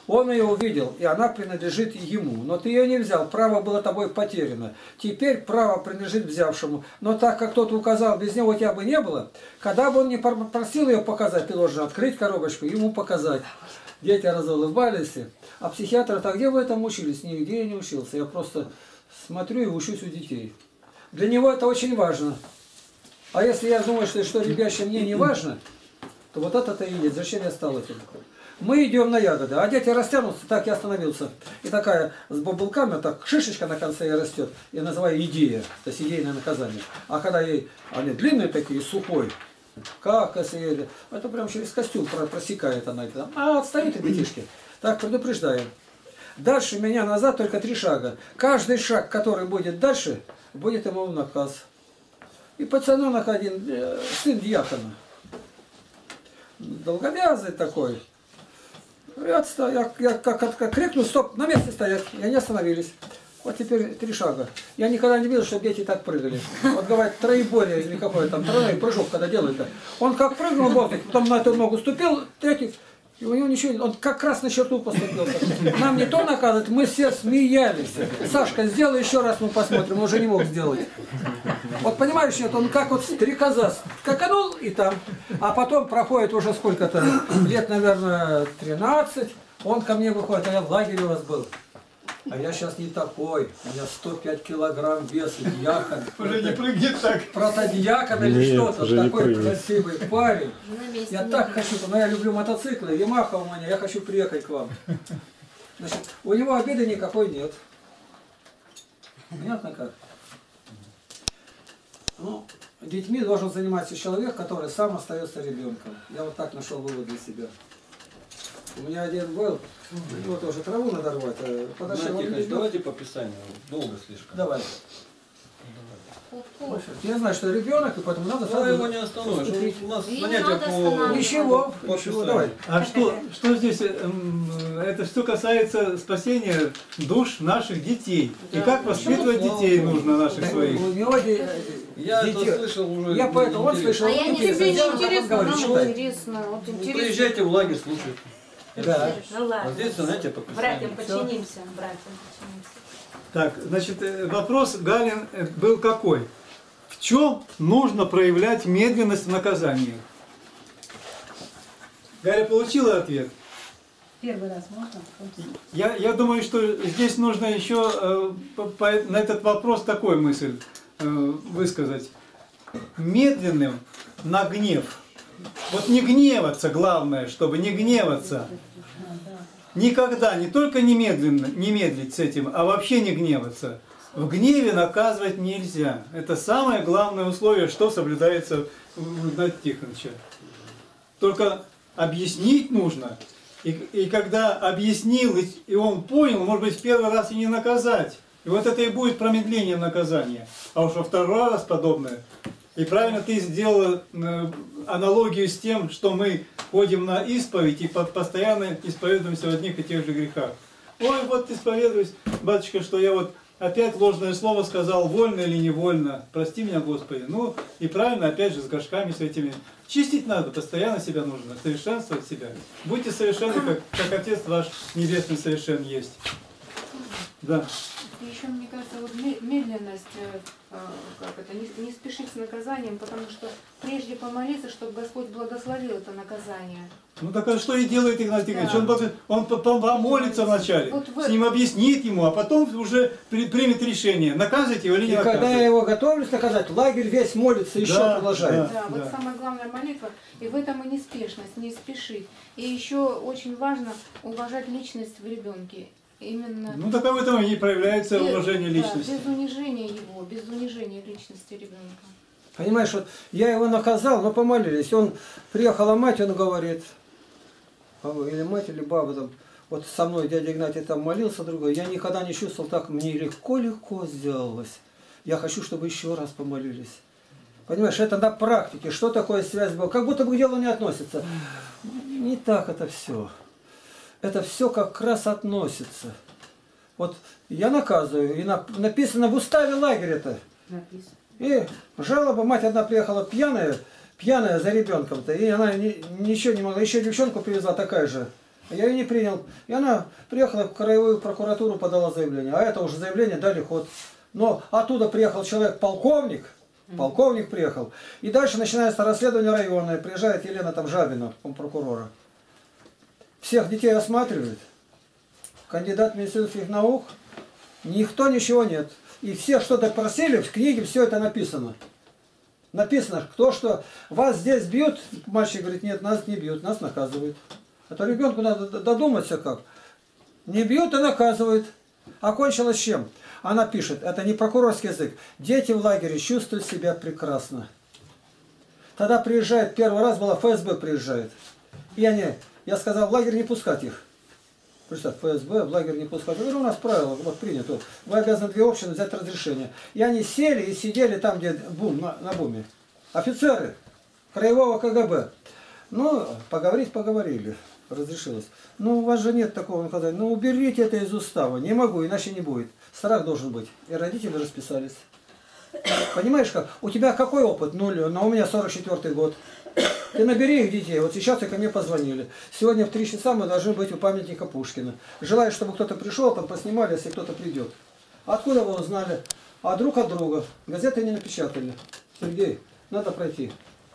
Он ее увидел, и она принадлежит ему. Но ты ее не взял, право было тобой потеряно. Теперь право принадлежит взявшему. Но так как кто-то указал, без него у тебя бы не было, когда бы он не просил ее показать, ты должен открыть коробочку и ему показать. Дети разулыбались. А психиатры, так где вы этому учились? Нигде я не учился. Я просто смотрю и учусь у детей. Для него это очень важно. А если я думаю, что, что ребяще мне не важно, то вот это-то и есть. Зачем я стал этим? Мы идем на ягоды, а дети растянутся, так я остановился. И такая с бабулками, так шишечка на конце растет, я называю идея, то есть идейное наказание. А когда ей, они длинные такие, сухой, как если, это прям через костюм просекает она. А отстают и детишки. Так предупреждаем. Дальше меня назад только три шага. Каждый шаг, который будет дальше, будет ему наказ. И пацаненок один, сын дьякона, долговязый такой. Я, отста... я, я как, как, как крикнул, стоп, на месте стоять, и они остановились. Вот теперь три шага. Я никогда не видел, чтобы дети так прыгали. Вот говорят, троеборье или какой там тройной прыжок, когда делают-то. Он как прыгнул в воздух, потом на эту ногу ступил, третий, и у него ничего не... Он как раз на черту поступил. Нам не то наказывать, мы все смеялись. Сашка, сделай еще раз, мы посмотрим, он уже не мог сделать. Вот понимаешь, нет, он как вот стрекоза скаканул и там. А потом проходит уже сколько-то лет, наверное, тринадцать. Он ко мне выходит, а я в лагере у вас был. А я сейчас не такой. У меня сто пять килограмм веса, дьякон. Уже не прыгнет так. Протодьякон или что-то. Такой красивый парень. Я так нет. хочу, но я люблю мотоциклы. Ямаха у меня, я хочу приехать к вам. Значит, у него обиды никакой нет. Понятно как? Ну, детьми должен заниматься человек, который сам остается ребенком. Я вот так нашел вывод для себя. У меня один был, у него тоже траву надо рвать. а Подошел, он Тихонович, не- давайте по описанию. Долго слишком. Давай. Я знаю, что ребенок, и поэтому надо Ну, сразу... его не остановишь. поступить. У нас И не занятия надо по... останавливать. Ничего, по ничего, описанию. давай. А что, что здесь, эм, это что касается спасения душ наших детей. И как воспитывать детей нужно наших Так, своих. у него де- Я детей- это слышал уже. Я поэтому он интересно. слышал. А я не интересно. тебе не Я вам Интересно, говорю, нам читай. интересно. Вот Ну, интересно. приезжайте в лагерь, слушайте. Да. Ну ладно. А здесь занятия по Братьям описанию. подчинимся, братьям подчинимся. Так, значит, э, вопрос Галин э, был какой? В чем нужно проявлять медленность в наказании? Галя получила ответ? Первый раз можно? Я, я думаю, что здесь нужно еще э, по- по- на этот вопрос такую мысль э, высказать. Медленным на гнев. Вот не гневаться, главное, чтобы не гневаться. Никогда, не только немедленно, не медлить с этим, а вообще не гневаться. В гневе наказывать нельзя. Это самое главное условие, что соблюдается у Игнатия Тихоновича. Только объяснить нужно. И, и когда объяснил, и, и он понял, может быть, в первый раз и не наказать. И вот это и будет промедлением наказания. А уж во второй раз подобное. И правильно ты сделала э, аналогию с тем, что мы ходим на исповедь и по- постоянно исповедуемся в одних и тех же грехах. Ой, вот исповедуюсь, батюшка, что я вот опять ложное слово сказал, вольно или невольно. Прости меня, Господи. Ну, и правильно, опять же, с горшками с этими. Чистить надо, постоянно себя нужно, совершенствовать себя. Будьте совершенны, как, как Отец ваш Небесный совершен есть. Да. И еще, мне кажется, вот ме- медленность, э, э, как это, не, не спешить с наказанием, потому что прежде помолиться, чтобы Господь благословил это наказание. Ну так а что и делает Игнатий Тихонович? Да. Он, пока- он по- по- помолится вначале, Вот в- с ним объяснит ему, а потом уже при- примет решение, наказывать его или не И когда наказывать. я его готовлюсь наказать, лагерь весь молится, еще Да, продолжает. Да, да. вот самая главная молитва, и в этом и неспешность, не спешить. И еще очень важно уважать личность в ребенке. Именно Ну так а в этом и проявляется без- уважение да, личности. без унижения его, без унижения личности ребенка. Понимаешь, вот я его наказал, но помолились. Он, приехала мать, он говорит, или мать, или баба там, вот со мной дядя Игнатий там молился, другой, я никогда не чувствовал так, мне легко-легко сделалось. Я хочу, чтобы еще раз помолились. Понимаешь, это на практике. Что такое связь Бога? Как будто бы к делу не относится. Не так это все. Это все как раз относится. Вот я наказываю, и на- написано в уставе лагеря-то. И жалоба, мать одна приехала пьяная, пьяная за ребенком-то, и она ни- ничего не могла, еще девчонку привезла такая же, Я ее не принял. И она приехала в краевую прокуратуру, подала заявление. А это уже заявление дали ход. Но оттуда приехал человек, полковник. Полковник приехал. И дальше начинается расследование районное. Приезжает Елена там Жабина, прокурора. Всех детей осматривает. Кандидат медицинских наук. Никто ничего нет. И все что-то просили, в книге все это написано. Написано, кто что, вас здесь бьют, мальчик говорит, нет, нас не бьют, нас наказывают. Это ребенку надо додуматься как. Не бьют и наказывают. Окончилось чем? Она пишет, это не прокурорский язык. Дети в лагере чувствуют себя прекрасно. Тогда приезжает, первый раз было, эф эс бэ приезжает. И они, я сказал, в лагерь не пускать их. Представь, эф эс бэ в лагерь не пускать. Я говорю, у нас правило, вот принято. Вы обязаны две общины взять разрешение. И они сели и сидели там, где бум, на, на буме. Офицеры краевого ка гэ бэ. Ну, поговорить поговорили. Разрешилось. Ну, у вас же нет такого наказания. Ну, уберите это из устава. Не могу, иначе не будет. Страх должен быть. И родители расписались. Понимаешь как? У тебя какой опыт? Нуль. Но у меня сорок четвёртый год. Ты набери их детей. Вот сейчас и ко мне позвонили. Сегодня в три часа мы должны быть у памятника Пушкина. Желаю, чтобы кто-то пришел, там поснимали, если кто-то придет. Откуда вы узнали? А друг от друга. Газеты не напечатали. Сергей, надо пройти.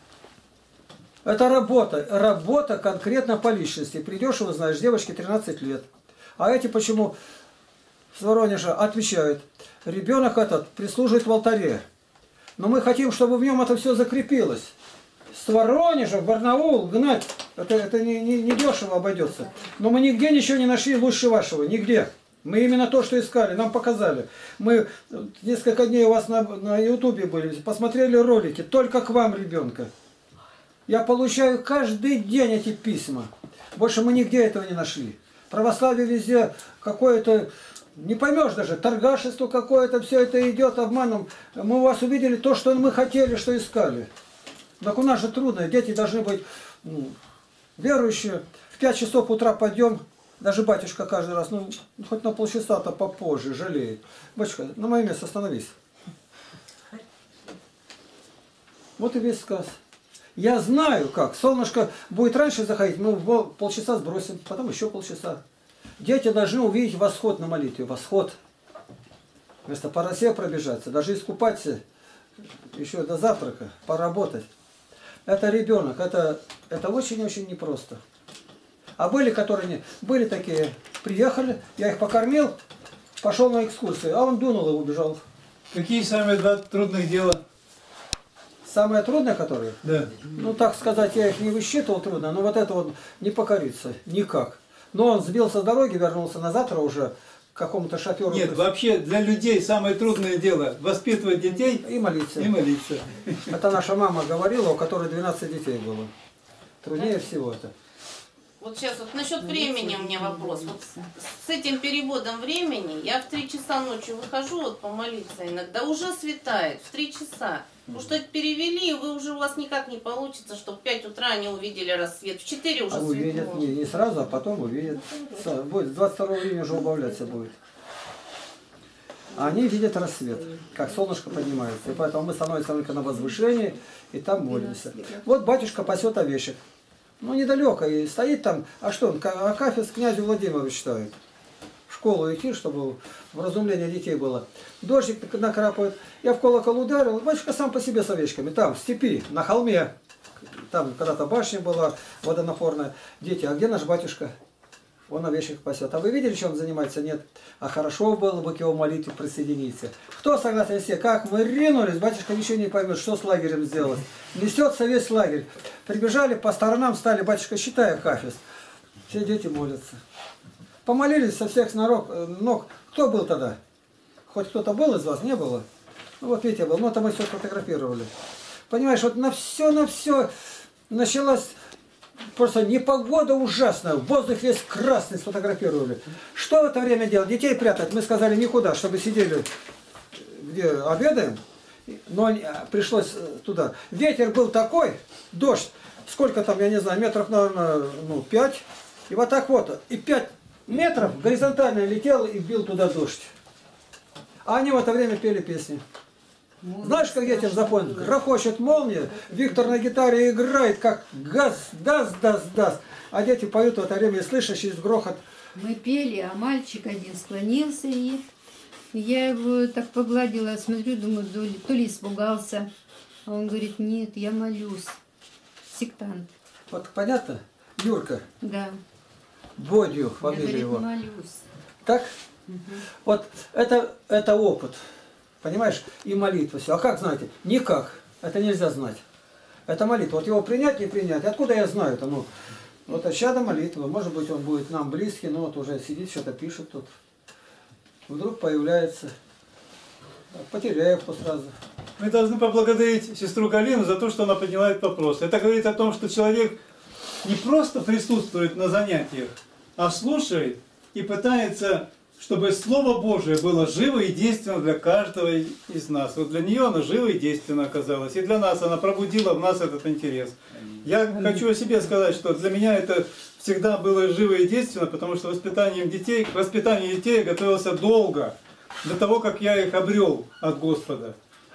Это работа. Работа конкретно по личности. Придешь и узнаешь, девочке тринадцать лет. А эти почему с Воронежа отвечают? Ребенок этот прислуживает в алтаре. Но мы хотим, чтобы в нем это все закрепилось. С Воронежа в Барнаул гнать, это, это не, не, не дешево обойдется. Но мы нигде ничего не нашли лучше вашего. Нигде. Мы именно то, что искали, нам показали. Мы несколько дней у вас на, на ютубе были, посмотрели ролики. Только к вам ребенка. Я получаю каждый день эти письма. Больше мы нигде этого не нашли. Православие везде какое-то, не поймешь даже, торгашество какое-то, все это идет обманом. Мы у вас увидели то, что мы хотели, что искали. Так у нас же трудно, дети должны быть ну, верующие. В пять часов утра пойдем, даже батюшка каждый раз, ну хоть на полчаса-то попозже, жалеет. Батюшка, на мое место остановись. Вот и весь сказ. Я знаю как. Солнышко будет раньше заходить, мы в полчаса сбросим, потом еще полчаса. Дети должны увидеть восход на молитве. Восход. Вместо по росе пробежаться, даже искупаться, еще до завтрака, поработать. Это ребенок, это, это очень-очень непросто. А были, которые не... Были такие, приехали, я их покормил, пошел на экскурсию, а он дунул и убежал. Какие самые два трудных дела? Самое трудное, которые? Да. Ну, так сказать, я их не высчитывал трудно, но вот это вот не покориться, никак. Но он сбился с дороги, вернулся на завтра уже к какому-то шоферу. Нет, вообще для людей самое трудное дело воспитывать детей и молиться. И молиться. Это наша мама говорила, у которой двенадцать детей было. Труднее всего это. Вот сейчас вот насчет времени у меня вопрос. Вот с этим переводом времени я в три часа ночи выхожу вот помолиться иногда, уже светает в три часа. Потому что это перевели, и вы уже у вас никак не получится, что в пять утра они увидели рассвет. В четыре уже а увидят, не, не сразу, а потом увидят. Будет, двадцать второго июня уже убавляться будет. А они видят рассвет, как солнышко поднимается. И поэтому мы становимся только на возвышении, и там молимся. Вот батюшка пасет овечек. Ну, недалеко, и стоит там, а что он, Акафист князю Владимировичу читает. В школу идти, чтобы вразумление детей было. Дождик накрапывает. Я в колокол ударил, батюшка сам по себе с овечками. Там, в степи, на холме. Там когда-то башня была водонапорная. Дети, а где наш батюшка? Он овечек пасет. А вы видели, чем он занимается? Нет. А хорошо было бы к его молитве присоединиться. Кто согласен все? Как мы ринулись, батюшка ничего не поймет, что с лагерем сделать. Несется весь лагерь. Прибежали, по сторонам стали, батюшка, считай Акафист. Все дети молятся. Помолились со всех ног. ног. Кто был тогда? Хоть кто-то был из вас? Не было? Ну вот Петя был, но там мы все сфотографировали. Понимаешь, вот на все, на все началась... Просто непогода ужасная, воздух весь красный, сфотографировали. Что в это время делать? Детей прятать? Мы сказали никуда, чтобы сидели, где обедаем. Но пришлось туда. Ветер был такой, дождь, сколько там, я не знаю, метров, наверное, ну, пять. И вот так вот, и пять метров горизонтально летел и бил туда дождь. А они в это время пели песни. Знаешь, как детям запомнить? Грохочет молния, Виктор на гитаре играет, как газ, даст, даст, даст. А дети поют в это время и слышишь через грохот. Мы пели, а мальчик один склонился, и я его так погладила, смотрю, думаю, то ли, то ли испугался. А он говорит, нет, я молюсь. Сектант. Вот понятно? Юрка. Да. Бодью, Я, фамилия говорит, его. молюсь. Так? Угу. Вот это, это опыт. Понимаешь? И молитва все. А как знаете? Никак. Это нельзя знать. Это молитва. Вот его принять, не принять. Откуда я знаю это? Ну, вот от чада молитвы. Может быть, он будет нам близкий, но вот уже сидит, что-то пишет тут. Вдруг появляется. Потеряев сразу. Мы должны поблагодарить сестру Галину за то, что она подняла этот вопрос. Это говорит о том, что человек не просто присутствует на занятиях, а слушает и пытается, чтобы Слово Божие было живо и действенно для каждого из нас. Вот для нее оно живо и действенно оказалось. И для нас она пробудила в нас этот интерес. Я хочу о себе сказать, что для меня это всегда было живо и действенно, потому что воспитанием детей, к воспитанию детей я готовился долго, до того, как я их обрел от Господа.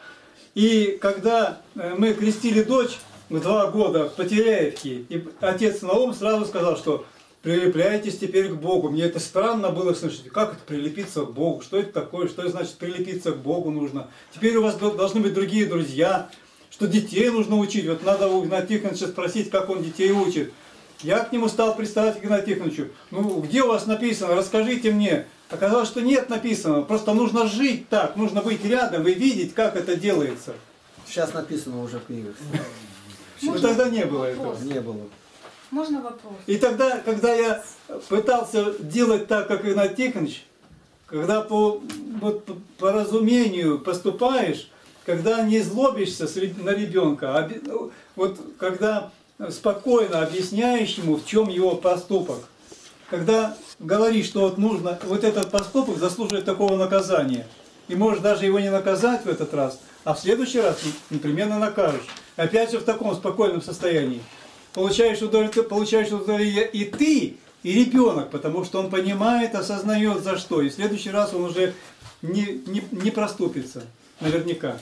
И когда мы крестили дочь в два года в Потеряевке, и отец Наум сразу сказал, что прилепляйтесь теперь к Богу. Мне это странно было слышать. Как это прилепиться к Богу? Что это такое? Что значит прилепиться к Богу нужно? Теперь у вас должны быть другие друзья, что детей нужно учить. Вот надо у Игнатия Тихоновича спросить, как он детей учит. Я к нему стал приставать, к Игнатию Тихоновичу. Ну, где у вас написано? Расскажите мне. Оказалось, что нет написано. Просто нужно жить так, нужно быть рядом и видеть, как это делается. Сейчас написано уже в книгах. Но тогда не было этого. Не было. Можно вопрос? И тогда, когда я пытался делать так, как Игнатий Тихонович, когда по, вот, по разумению поступаешь, когда не злобишься на ребенка, а, вот когда спокойно объясняешь ему, в чем его поступок, когда говоришь, что вот нужно, вот этот поступок заслуживает такого наказания, и можешь даже его не наказать в этот раз, а в следующий раз непременно накажешь. Опять же в таком спокойном состоянии. Получаешь удовлетворение, получаешь удовлетворение и ты, и ребенок, потому что он понимает, осознает за что. И в следующий раз он уже не, не, не проступится, наверняка.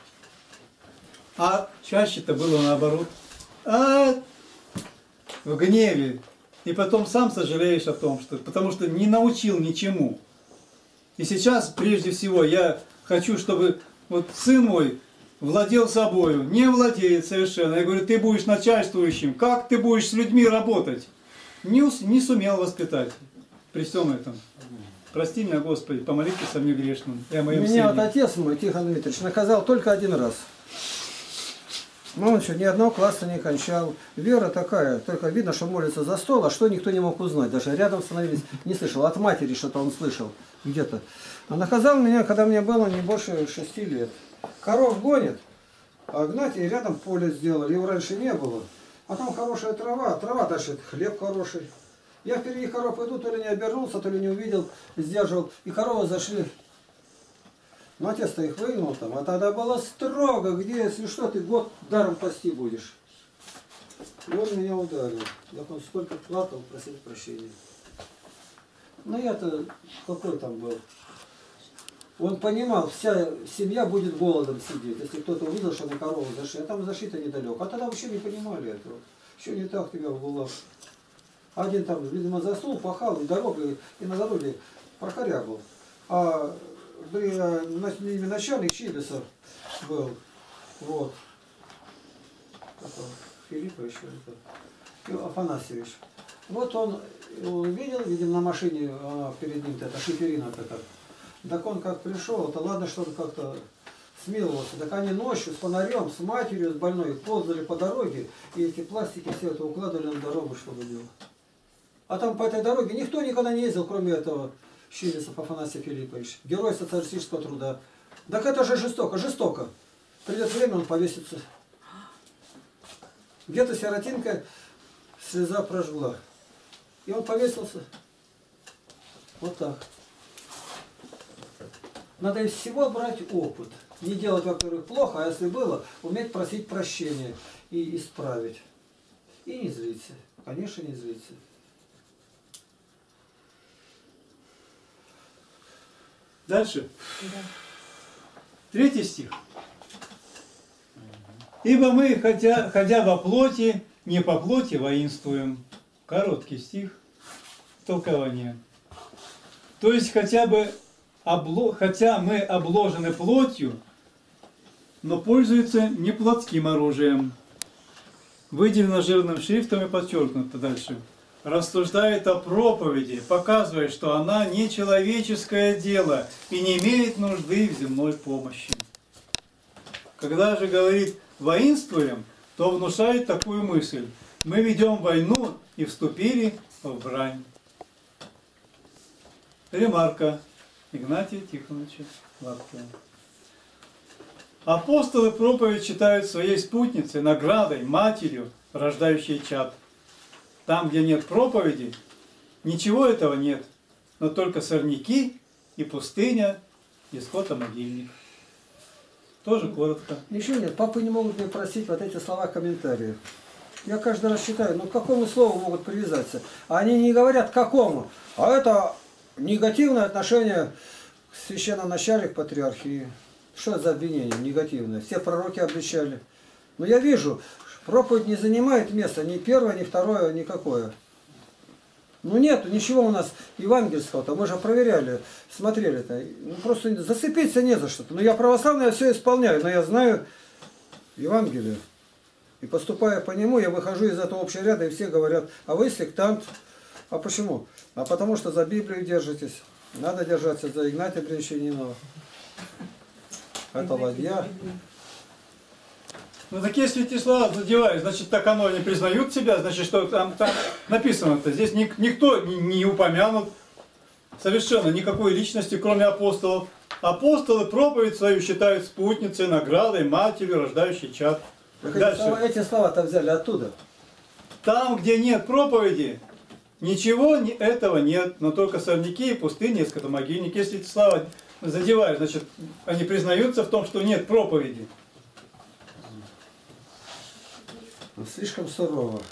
А чаще-то было наоборот. А в гневе. И потом сам сожалеешь о том, что, потому что не научил ничему. И сейчас, прежде всего, я хочу, чтобы вот сын мой владел собою, не владеет совершенно. Я говорю, ты будешь начальствующим. Как ты будешь с людьми работать? Не, не сумел воспитать при всем этом. Прости меня, Господи, помолитесь о мне грешном. И о моем Меня сыне. вот отец мой, Тихон Дмитриевич, наказал только один раз. Ну, он еще ни одного класса не кончал. Вера такая, только видно, что молится за стол, а что никто не мог узнать. Даже рядом становились, не слышал. От матери что-то он слышал где-то. А наказал меня, когда мне было не больше шести лет. Коров гонит, а Игнатий рядом поле сделали, его раньше не было. А там хорошая трава, трава дальше хлеб хороший. Я впереди коров иду, то ли не обернулся, то ли не увидел, сдерживал. И коровы зашли. Ну, отец-то их выгнал там, а тогда было строго, где, если что, ты год даром пасти будешь. И он меня ударил. Я помню, сколько плакал, просил прощения. Ну, я-то какой там был. Он понимал, вся семья будет голодом сидеть, если кто-то увидел, что на корову зашли, а там зашли-то недалеко. А тогда вообще не понимали этого. Еще не так тебя в ГУЛАГ. Один там, видимо, заснул, пахал, и дорогой, и на дороге прокорябал. А начальник Чибисов был, вот. Филиппа еще, это, Афанасьевич. Вот он увидел, видимо, на машине а, перед ним, это шиферина это. Так он как пришел, это ладно, что он как-то смиловался. Так они ночью с фонарем, с матерью, с больной ползали по дороге, и эти пластики все это укладывали на дорогу, чтобы делать. А там по этой дороге никто никогда не ездил, кроме этого Щивисов Афанасий Филиппович, герой социалистического труда. Так это же жестоко, жестоко. Придет время, он повесится. Где-то сиротинка слеза прожгла. И он повесился. Вот так. Надо из всего брать опыт. Не делать, во-первых, плохо, а если было, уметь просить прощения и исправить. И не злиться. Конечно, не злиться. Дальше. Да. Третий стих. Ибо мы, хотя, ходя во плоти, не по плоти воинствуем. Короткий стих, толкование. То есть хотя бы обло... хотя мы обложены плотью, но пользуются не плотским оружием. Выделено жирным шрифтом и подчеркнуто дальше. Рассуждает о проповеди, показывая, что она не человеческое дело и не имеет нужды в земной помощи. Когда же говорит «воинствуем», то внушает такую мысль. Мы ведем войну и вступили в брань. Ремарка Игнатия Тихоновича Лапкина. Апостолы проповедь читают своей спутнице, наградой, матерью, рождающей чад. Там, где нет проповеди, ничего этого нет, но только сорняки и пустыня, и скотомогильник. Тоже коротко. Ничего нет, папы не могут мне просить вот эти слова комментариев. Я каждый раз считаю, ну к какому слову могут привязаться? А они не говорят к какому. А это негативное отношение к священноначалию, к патриархии. Что это за обвинение негативное? Все пророки обличали. Но я вижу, проповедь не занимает места ни первое, ни второе, никакое. Ну нету ничего у нас евангельского-то, мы же проверяли, смотрели-то. Ну, просто зацепиться не за что-то. Ну я православный, я все исполняю, но я знаю Евангелие. И поступая по нему, я выхожу из этого общего ряда, и все говорят, а вы сектант. А почему? А потому что за Библию держитесь. Надо держаться за Игнатия Бринчанинова. Это ладья. Ну так если эти слова задевают, значит так оно не признают себя, значит что там, там написано-то. Здесь ник, никто не, не упомянут совершенно никакой личности, кроме апостолов. Апостолы проповедь свою считают спутницей, наградой, матерью, рождающей чад. Дальше. Эти слова-то взяли оттуда. Там, где нет проповеди, ничего этого нет, но только сорняки, пустыни и скотомогильники. Если эти слова задевают, значит они признаются в том, что нет проповеди. Слишком сурово.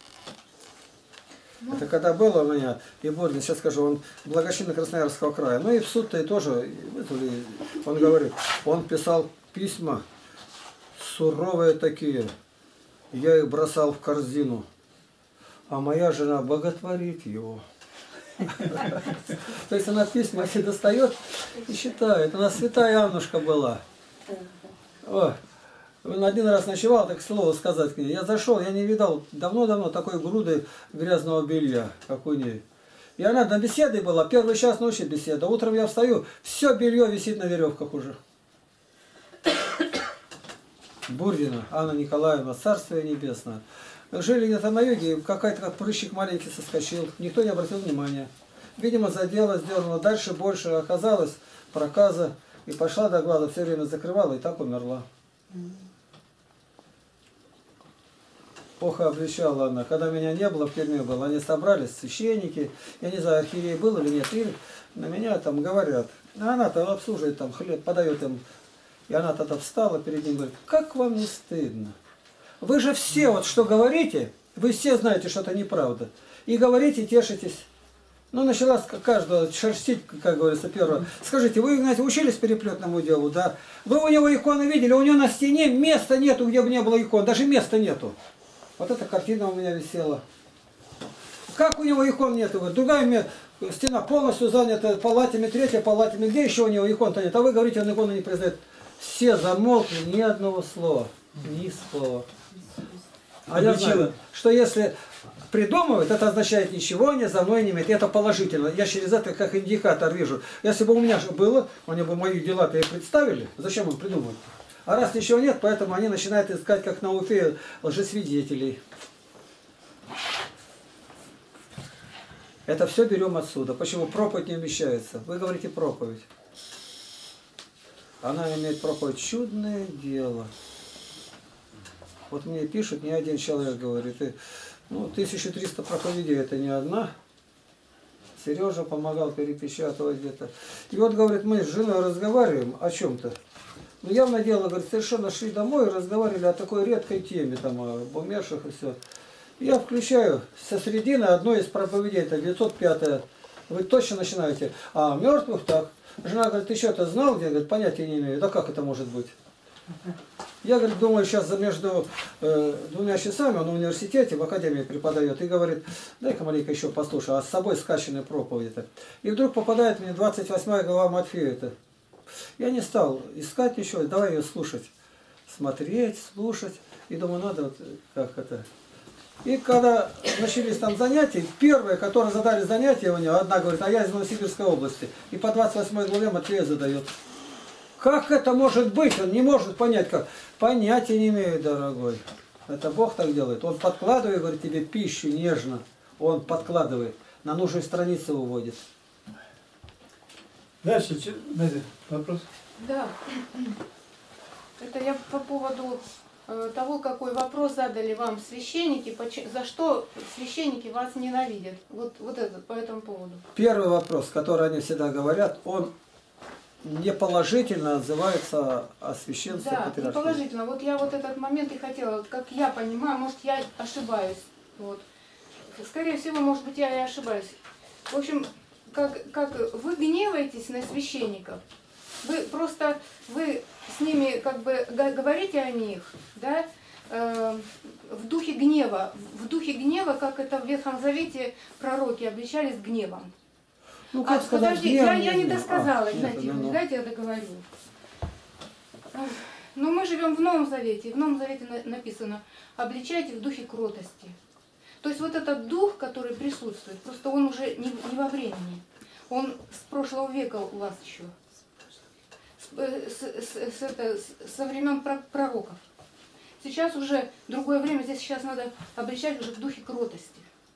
Это когда было у меня, и Борин, сейчас скажу, он благочинный Красноярского края. Ну и в суд-то и тоже вызвали. Он говорит, он писал письма суровые такие. Я их бросал в корзину. А моя жена боготворит его. То есть она письма эти достает и считает. У нас святая Аннушка была. Он один раз ночевал, так слово сказать к ней. Я зашел, я не видал давно-давно такой груды грязного белья, как у ней. И она на беседе была, первый час ночи беседа. Утром я встаю, все белье висит на веревках уже. Бурдина, Анна Николаевна, Царствие Небесное. Жили где-то на юге, какой-то как прыщик маленький соскочил. Никто не обратил внимания. Видимо, задело, сделано. Дальше больше оказалось проказа. И пошла до глаза, все время закрывала, и так умерла. Плохо обличала она. Когда меня не было, в тюрьме было, они собрались, священники, я не знаю, архиерей был или нет, и на меня там говорят. А она-то обслуживает, там хлеб, подает им. И она тогда встала перед ним и говорит, как вам не стыдно? Вы же все, вот что говорите, вы все знаете, что это неправда. И говорите, тешитесь. Ну, начала каждого шерстить, как говорится, первого. Скажите, вы, Игнатий, учились переплетному делу, да? Вы у него иконы видели? У него на стене места нету, где бы не было икон. Даже места нету. Вот эта картина у меня висела. Как у него икон нету? Другая стена полностью занята палатами, третья палатами. Где еще у него икон-то нет? А вы говорите, он икону не признает. Все замолкли, ни одного слова. Ни слова. А я знаю, что если придумывают, это означает ничего не за мной не имеет. Это положительно. Я через это как индикатор вижу. Если бы у меня же было, они бы мои дела-то и представили. Зачем им придумывать? А раз ничего нет, поэтому они начинают искать, как на Уфе, лжесвидетелей. Это все берем отсюда. Почему проповедь не вмещается? Вы говорите проповедь. Она имеет проповедь. Чудное дело. Вот мне пишут, не один человек говорит, и, ну, тысяча триста проповедей, это не одна. Сережа помогал перепечатывать где-то. И вот, говорит, мы с женой разговариваем о чем-то. Ну, явно дело, говорит, совершенно шли домой и разговаривали о такой редкой теме, там, о умерших и все. Я включаю со средины одной из проповедей, это девятьсот пятая. Вы точно начинаете, а мертвых так. Жена говорит, ты что-то знал? Я говорю, понятия не имею. Да как это может быть? Я, говорит, думаю, сейчас между э, двумя часами, он в университете, в академии преподает, и говорит, дай-ка маленько еще послушай, а с собой скачанные проповеди-то. И вдруг попадает мне двадцать восьмая глава Матфея-то. Я не стал искать ничего, давай ее слушать. Смотреть, слушать. И думаю, надо вот как это... И когда начались там занятия, первые, которые задали занятия у него, одна говорит, а я из Новосибирской области. И по двадцать восьмой главе Матфея задает. Как это может быть? Он не может понять, как. Понятия не имею, дорогой. Это Бог так делает. Он подкладывает, говорит, тебе пищу нежно. Он подкладывает. На нужную страницу выводит. Дальше, Надя, вопрос? Да. Это я по поводу э, того, какой вопрос задали вам священники, поч- за что священники вас ненавидят. Вот, вот это, по этому поводу. Первый вопрос, который они всегда говорят, он неположительно отзывается о священстве Да, патриарха. положительно. Вот я вот этот момент и хотела, как я понимаю, может я ошибаюсь. Вот. Скорее всего, может быть, я и ошибаюсь. В общем, как, как вы гневаетесь на священников, вы просто, вы с ними как бы говорите о них, да, э, в духе гнева, в духе гнева, как это в Ветхом Завете пророки обличались гневом. Ну, как а, сказать, подожди, гнев, я, я не гнев. досказала, А, Игнатий, нет, ну, ну. дайте я договорю. Но мы живем в Новом Завете, и в Новом Завете написано, обличайте в духе кротости. То есть вот этот дух, который присутствует, просто он уже не, не во времени. Он с прошлого века у вас еще. С, с, с, с, это, с, со времен пророков. Сейчас уже другое время, здесь сейчас надо обличать уже в духе кротости.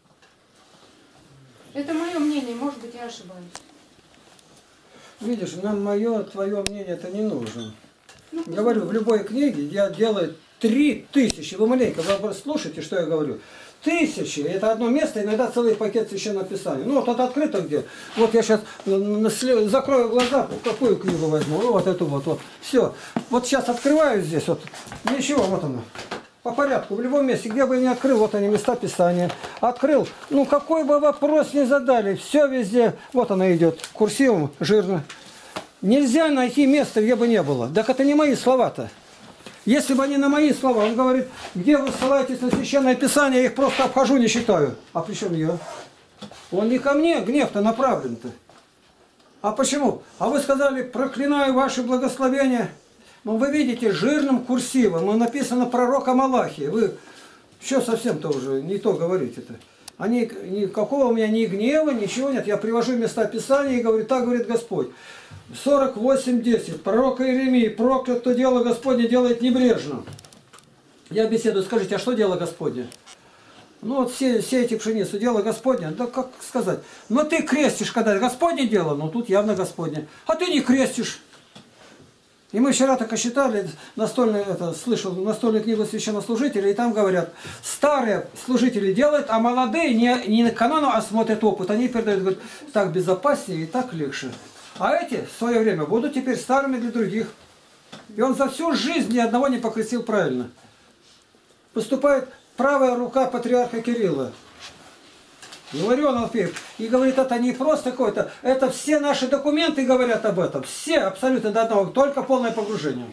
Это мое мнение, может быть, я ошибаюсь. Видишь, нам мое, твое мнение это не нужно. Ну, Говорю, в любой книге я делаю три тысячи. Вы маленько, вы слушайте, что я говорю. Тысячи, это одно место, иногда целый пакет Священного Писания. Ну вот это открыто где. Вот я сейчас закрою глаза, какую книгу возьму, ну, вот эту вот, вот. Все. Вот сейчас открываю здесь, вот. Ничего, вот оно. По порядку, в любом месте, где бы я ни открыл, вот они, места Писания. Открыл, ну какой бы вопрос ни задали, все везде, вот оно идет, курсивом, жирно. Нельзя найти место, где бы не было. Так это не мои слова-то. Если бы они на мои слова, он говорит, где вы ссылаетесь на Священное Писание, я их просто обхожу, не считаю. А при чем я? Он не ко мне, гнев-то направлен-то. А почему? А вы сказали, проклинаю ваши благословения. Ну, вы видите, жирным курсивом написано пророка Малахии. Вы что совсем-то уже не то говорите-то? Они, никакого у меня ни гнева, ничего нет. Я привожу места Писания и говорю, так говорит Господь. сорок восемь десять. Пророка Иеремии. Проклят, кто дело Господне делает небрежно. Я беседую, скажите, а что дело Господне? Ну вот все, все эти пшеницу, дело Господне. Да как сказать? Ну ты крестишь, когда Господне дело, ну тут явно Господне. А ты не крестишь. И мы вчера так считали, настольную, это, слышал настольную книгу священнослужителей, и там говорят, старые служители делают, а молодые не, не на канону, а смотрят опыт. Они передают, говорят, так безопаснее и так легче. А эти в свое время будут теперь старыми для других. И он за всю жизнь ни одного не покрестил правильно. Поступает правая рука патриарха Кирилла. Иларион Алфеев. И говорит, это не просто какое-то, это все наши документы говорят об этом. Все, абсолютно до одного, только полное погружение.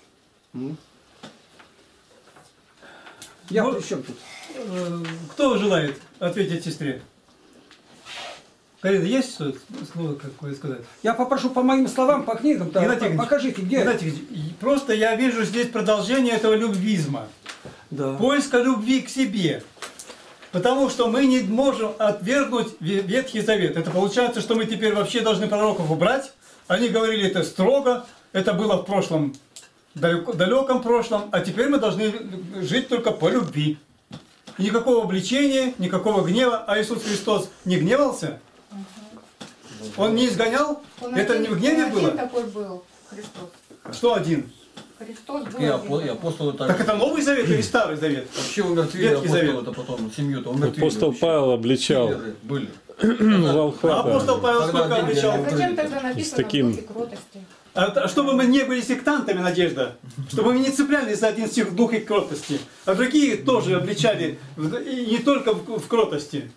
Я ну, при чем тут? Кто желает ответить сестре? Карина, есть что слово какое сказать? Я попрошу по моим словам, по книгам, да, покажите, где. Игнатий, просто я вижу здесь продолжение этого любвизма. Да. Поиска любви к себе. Потому что мы не можем отвергнуть Ветхий Завет. Это получается, что мы теперь вообще должны пророков убрать. Они говорили это строго, это было в прошлом, далеко, далеком прошлом, а теперь мы должны жить только по любви. Никакого обличения, никакого гнева. А Иисус Христос не гневался? Он не изгонял? Он это один, не в гневе он было? Один такой был Христос. Что один? Христос был И один. апо- и апостолы так. Так это Новый Завет или Старый Завет? Вообще умертвили Ветхий Завет. апостолы-то потом, семью-то умертвили. Апостол вообще. Павел обличал Киллеры были. волхва. Апостол Павел Тогда сколько один обличал? день. Зачем тогда С написано таким- в духе кротости? А, а чтобы мы не были сектантами, Надежда, чтобы мы не цеплялись за один стих в духе кротости, а другие тоже обличали, в- и не только в, в кротости.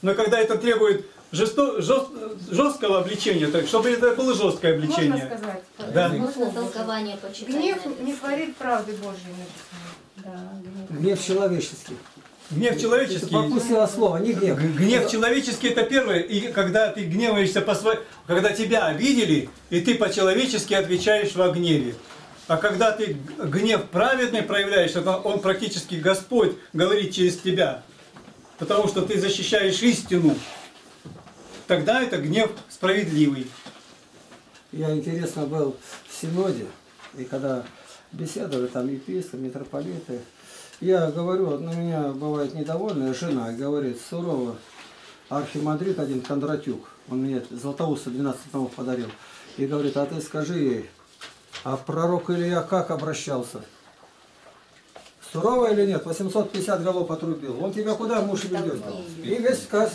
Но когда это требует жесто, жест, жесткого обличения, так, чтобы это было жесткое обличение. Можно сказать? Да. Можно толкование почитать? Гнев не творит правды Божьей. Да, Гнев человеческий. Гнев человеческий. Попустила слово, не гнев. Гнев человеческий это первое. И когда ты гневаешься по своей... Когда тебя обидели, и ты по-человечески отвечаешь во гневе. А когда ты гнев праведный проявляешь, это он практически Господь говорит через тебя. Потому что ты защищаешь истину. Тогда это гнев справедливый. Я, интересно, был в Синоде, и когда беседовали там епископы, митрополиты, я говорю, вот на меня бывает недовольная жена, говорит, сурово, архимандрит один Кондратюк, он мне Златоуста двенадцать томов подарил, и говорит, а ты скажи ей, а пророк Илья как обращался? Сурово или нет? восемьсот пятьдесят голов отрубил. Он тебя куда муж ведет? И весь сказ.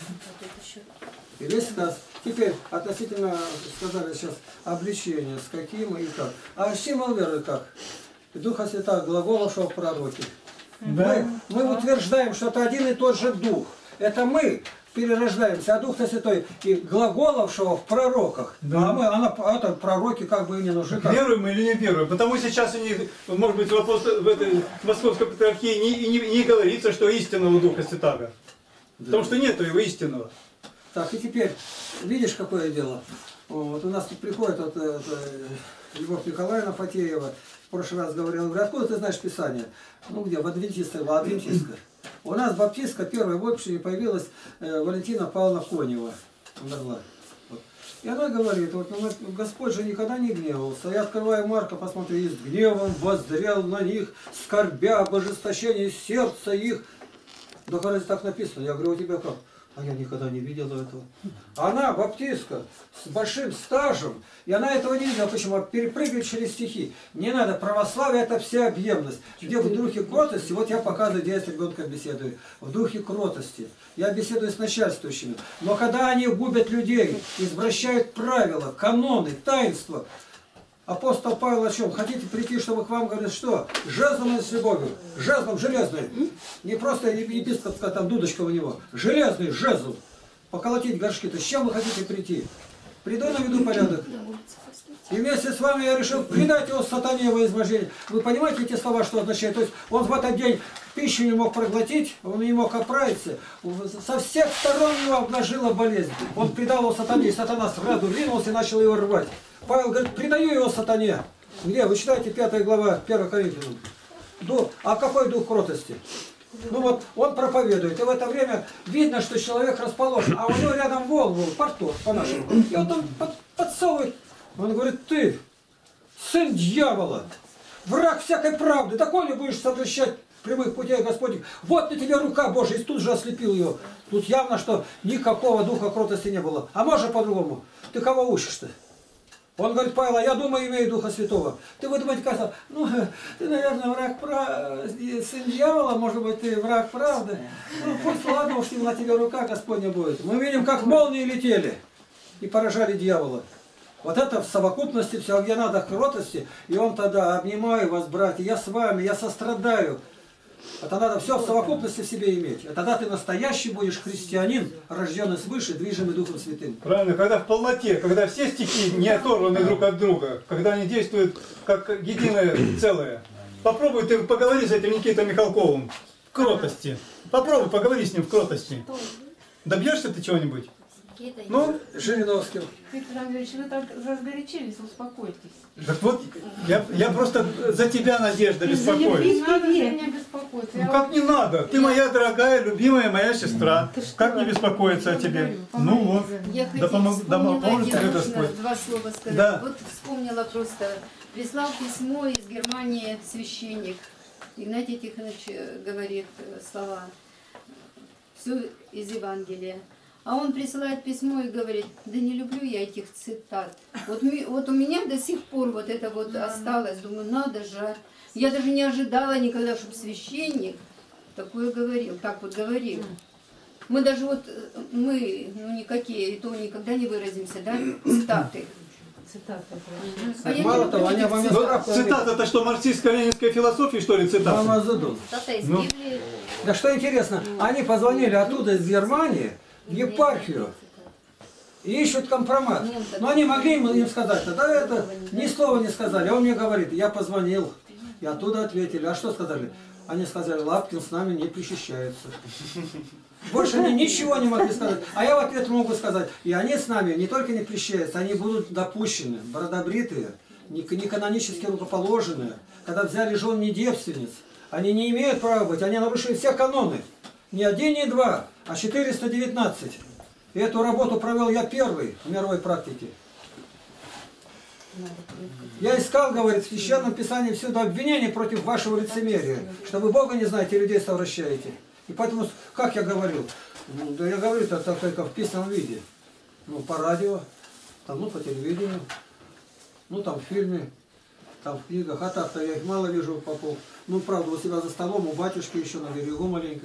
И весь сказ. Теперь относительно, сказали сейчас, обличение, с каким и как. А символ веры как? Духа Святого глаголовшего в пророке. Да. Мы, мы утверждаем, что это один и тот же Дух. Это мы перерождаемся, а Дух-то Святой и глаголовшего в пророках. Да. А мы, она, это пророки как бы и не нужны. Веруем или не веруем? Потому сейчас у них, может быть, в, апостол, в этой Московской Патриархии не, не, не говорится, что истинного Духа Святаго. Да. Потому что нет его истинного. Так, и теперь, видишь, какое дело? Вот у нас тут приходит вот, это, Любовь Николаевна Фатеева, в прошлый раз говорила, говорит, откуда ты знаешь Писание? Ну где, в Адвентистах, в Адвентистах. У нас баптистка первая в общине появилась э, Валентина Павловна Конева, умерла. Вот. И она говорит, вот ну, Господь же никогда не гневался. Я открываю Марка, посмотрю, и с гневом воззрел на них, скорбя об ожесточении сердца их. Да разве так написано? Я говорю, у тебя как? А я никогда не видела этого. Она, баптистка, с большим стажем, и она этого не видела. Почему? Перепрыгивает через стихи. Не надо, православие это всеобъемность. Где в духе кротости, вот я показываю, где я с ребенком беседую. В духе кротости. Я беседую с начальствующими. Но когда они губят людей, извращают правила, каноны, таинства, апостол Павел о чем? Хотите прийти, чтобы к вам говорят, что? Жезлом с любовью. Жезлом железный. Не просто епископская там дудочка у него. Железный жезл. Поколотить горшки-то. С чем вы хотите прийти? Приду, наведу порядок. И вместе с вами я решил предать его сатане во измождение. Вы понимаете эти слова, что означает? То есть он в этот день пищу не мог проглотить, он не мог оправиться. Со всех сторон его обнажила болезнь. Он предал его сатане, и сатана сразу ринулся и начал его рвать. Павел говорит, предаю его сатане. Где? Вы читаете пятая глава, первое Коринфянам. А какой дух кротости? Ну вот, он проповедует, и в это время видно, что человек расположен, а у него рядом вол, вол, портос, по-нашему. И вот он под, подсовывает. Он говорит, ты, сын дьявола, враг всякой правды, доколе будешь совращать прямых путей Господних. Вот на тебе рука Божия, и тут же ослепил ее. Тут явно, что никакого духа кротости не было. А может по-другому? Ты кого учишь-то? Он говорит, Павел, я думаю, имею Духа Святого. Ты вы думаете, как-то, ну, ты, наверное, враг прав... сын дьявола, может быть, ты враг правды. Ну, пусть, ладно, уж на тебе рука Господня будет. Мы видим, как молнии летели и поражали дьявола. Вот это в совокупности все, где надо кротости, и он тогда, обнимаю вас, братья, я с вами, я сострадаю. Это надо все в совокупности в себе иметь. И тогда ты настоящий будешь христианин, рожденный свыше, движимый Духом Святым. Правильно, когда в полноте, когда все стихи не оторваны друг от друга, когда они действуют как единое целое. Попробуй ты поговори с этим Никитой Михалковым в кротости. Попробуй поговори с ним в кротости. Добьешься ты чего-нибудь? Ну, Жириновским. Виктор Андреевич, вы так разгорячились, успокойтесь. Так вот, я, я просто за тебя, Надежда, беспокоюсь. Не надо за меня беспокоиться. Ну как не надо? Ты моя дорогая, любимая моя сестра. Как не беспокоиться о тебе? Ну вот. Я да помог, да поможет тебе нужно Господь. два слова сказать. Да. Вот вспомнила просто. Прислал письмо из Германии священник. Игнатий Тихонович говорит слова. Все из Евангелия. А он присылает письмо и говорит, да не люблю я этих цитат. Вот, вот у меня до сих пор вот это вот осталось. Думаю, надо же. Я даже не ожидала никогда, чтобы священник такое говорил. Так вот говорил. Мы даже вот, мы, ну никакие, и то никогда не выразимся, да, цитаты. цитата. А я Мало не того, они люблю вам этих цитат. Ну, цитата-то что, марксистско-ленинской философии, что ли, цитата? Мама задул. Что-то из Ну. Библии. Да что интересно, они позвонили оттуда из Германии в епархию и ищут компромат. Но они могли им, им сказать, да это ни слова не сказали. А он мне говорит, я позвонил, и оттуда ответили. А что сказали? Они сказали, Лапкин с нами не причащается. Больше они ничего не могли сказать. А я в ответ могу сказать, и они с нами не только не причащаются, они будут допущены, бородобритые, не не канонически рукоположенные, когда взяли жен не девственниц. Они не имеют права быть, они нарушили все каноны. Не один, не два, а четыреста девятнадцать. И эту работу провел я первый в мировой практике. Я искал, говорит, в Священном Писании всюду обвинения против вашего лицемерия, что вы Бога не знаете, людей совращаете. И поэтому, как я говорил, ну, да я говорю это только в писанном виде. Ну, по радио, там, ну, по телевидению, ну, там, в фильме, там, в книгах. А так-то я их мало вижу, попов. Ну, правда, у себя за столом, у батюшки еще на берегу маленько.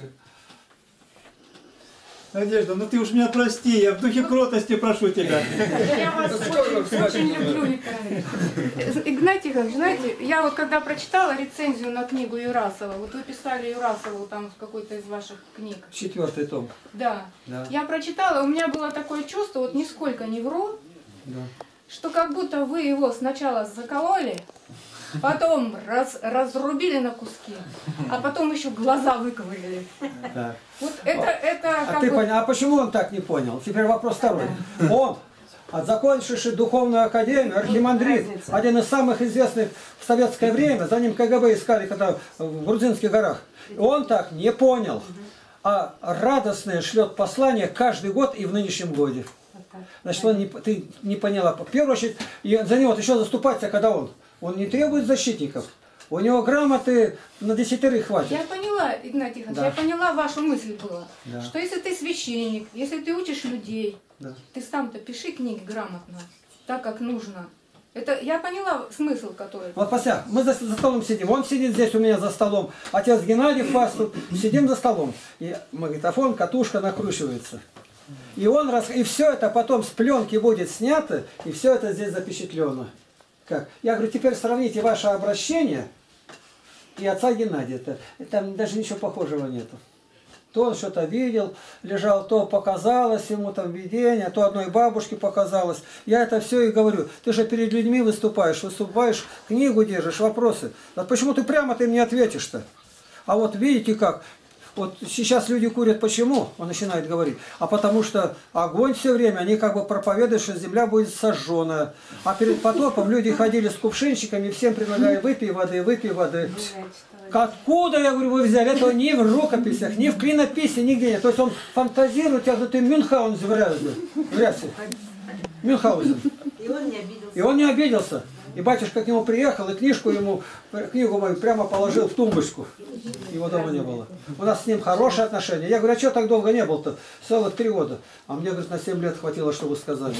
Надежда, ну ты уж меня прости, я в духе кротости прошу тебя. Я вас очень, очень люблю, Виктор Андреевич. Игнатий Иванович, знаете, я вот когда прочитала рецензию на книгу Юрасова, вот вы писали Юрасову там в какой-то из ваших книг. Четвертый том. Да. Да. Я прочитала, у меня было такое чувство, вот нисколько не вру, Да. что как будто вы его сначала закололи, потом раз, разрубили на куски, а потом еще глаза выковырили. Да. Вот это, это А как ты бы... понял, а почему он так не понял? Теперь вопрос второй. Он, закончивший духовную академию, архимандрит, один из самых известных в советское время, за ним ка гэ бэ искали когда в Грузинских горах. Он так не понял, а радостное шлет послание каждый год и в нынешнем годе. Значит, он не, ты не поняла. В первую очередь, и за него еще заступаться, когда он. Он не требует защитников. У него грамоты на десятерых хватит. Я поняла, Игнатий Иванович, Да. я поняла, вашу мысль была, Да. что если ты священник, если ты учишь людей, Да. ты сам-то пиши книги грамотно, так как нужно. Это я поняла смысл, который... Вот посмотри, мы за, за столом сидим, он сидит здесь у меня за столом, отец Геннадий Фастов, сидим за столом, и магнитофон, катушка накручивается. И он раз, и все это потом с пленки будет снято, и все это здесь запечатлено. Как? Я говорю, теперь сравните ваше обращение и отца Геннадия. Там даже ничего похожего нету. То он что-то видел, лежал, то показалось ему там видение, то одной бабушке показалось. Я это все и говорю. Ты же перед людьми выступаешь, выступаешь, книгу держишь, вопросы. А почему ты прямо ты мне ответишь-то? А вот видите как? Вот сейчас люди курят, почему? Он начинает говорить. А потому что огонь все время, они как бы проповедуют, что земля будет сожженная. А перед потопом люди ходили с кувшинчиками, всем предлагали выпей воды, выпей воды. Откуда, я говорю, вы взяли? Этого ни в рукописях, ни в клинописи, нигде нет. То есть он фантазирует, я говорю, ты Мюнхгаузен в рясе. Мюнхгаузен. И он не обиделся. И он не обиделся. И батюшка к нему приехал, и книжку ему, книгу мою прямо положил в тумбочку. Его дома не было. У нас с ним хорошие отношения. Я говорю, а что так долго не был-то? Целых три года. А мне, говорит, на семь лет хватило, что вы сказали.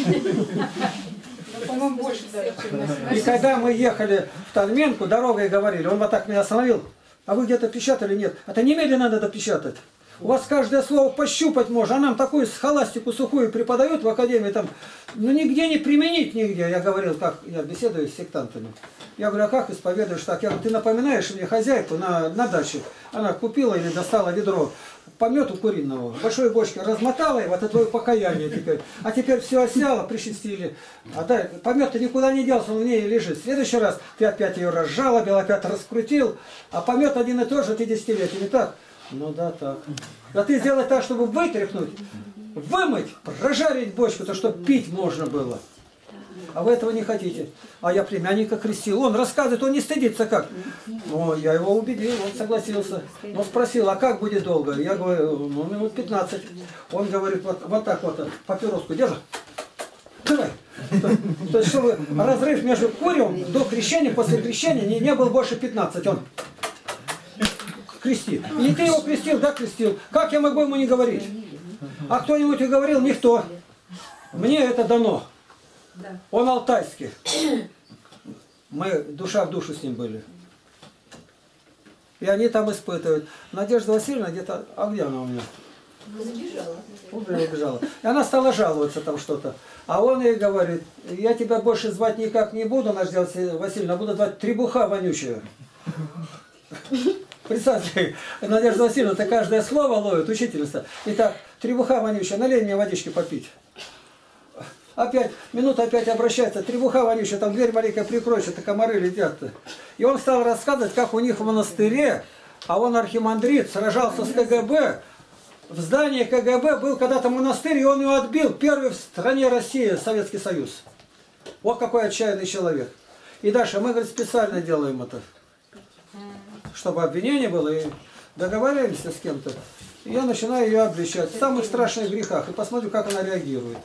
По-моему, больше даже, чем на семь. И когда мы ехали в Тальменку, дорогой говорили, он вот так меня остановил. А вы где-то печатали? Нет. Это немедленно надо допечатать. У вас каждое слово пощупать можно, а нам такую схоластику сухую преподают в академии, там, ну нигде не применить, нигде. Я говорил, как я беседую с сектантами. Я говорю, а как исповедуешь так? Я говорю, ты напоминаешь мне хозяйку на, на даче. Она купила или достала ведро помету куриного, в большой бочке, размотала его, это твое покаяние теперь. А теперь все осяло, причастили. А да, помет-то никуда не делся, он в ней лежит. В следующий раз ты опять ее разжалобил, опять раскрутил, а помет один и тот же, ты десятилетие, не так? Ну да, так. А ты сделай так, чтобы вытряхнуть, вымыть, прожарить бочку, то чтобы пить можно было. А вы этого не хотите. А я племянника крестил. Он рассказывает, он не стыдится как. Ну, я его убедил, он согласился. Он спросил, а как будет долго? Я говорю, ну, минут пятнадцать. Он говорит, вот, вот так вот, папироску держи. Давай. То, то есть, чтобы разрыв между куревом до крещения, после крещения не, не был больше пятнадцати. Он крестит. И ты его крестил, да, крестил. Как я могу ему не говорить? А кто-нибудь и говорил? Никто. Мне это дано. Он алтайский. Мы душа в душу с ним были. И они там испытывают. Надежда Васильевна где-то... А где она у меня? Забежала. Убежала. И она стала жаловаться там что-то. А он ей говорит, я тебя больше звать никак не буду, Надежда Васильевна, а буду звать Требуха вонючая. Представьте, Надежда Васильевна, ты каждое слово ловит, учительница. Итак, Требуха вонючая, налей мне водички попить. Опять, минута опять обращается, Требуха вонючая, там дверь маленькая прикрой, что-то комары летят. И он стал рассказывать, как у них в монастыре, а он архимандрит, сражался с КГБ. В здании КГБ был когда-то монастырь, и он его отбил. Первый в стране России, Советский Союз. Вот какой отчаянный человек. И дальше мы, говорит, специально делаем это. Чтобы обвинение было, и договариваемся с кем-то. И я начинаю ее обличать в самых страшных грехах. И посмотрю, как она реагирует.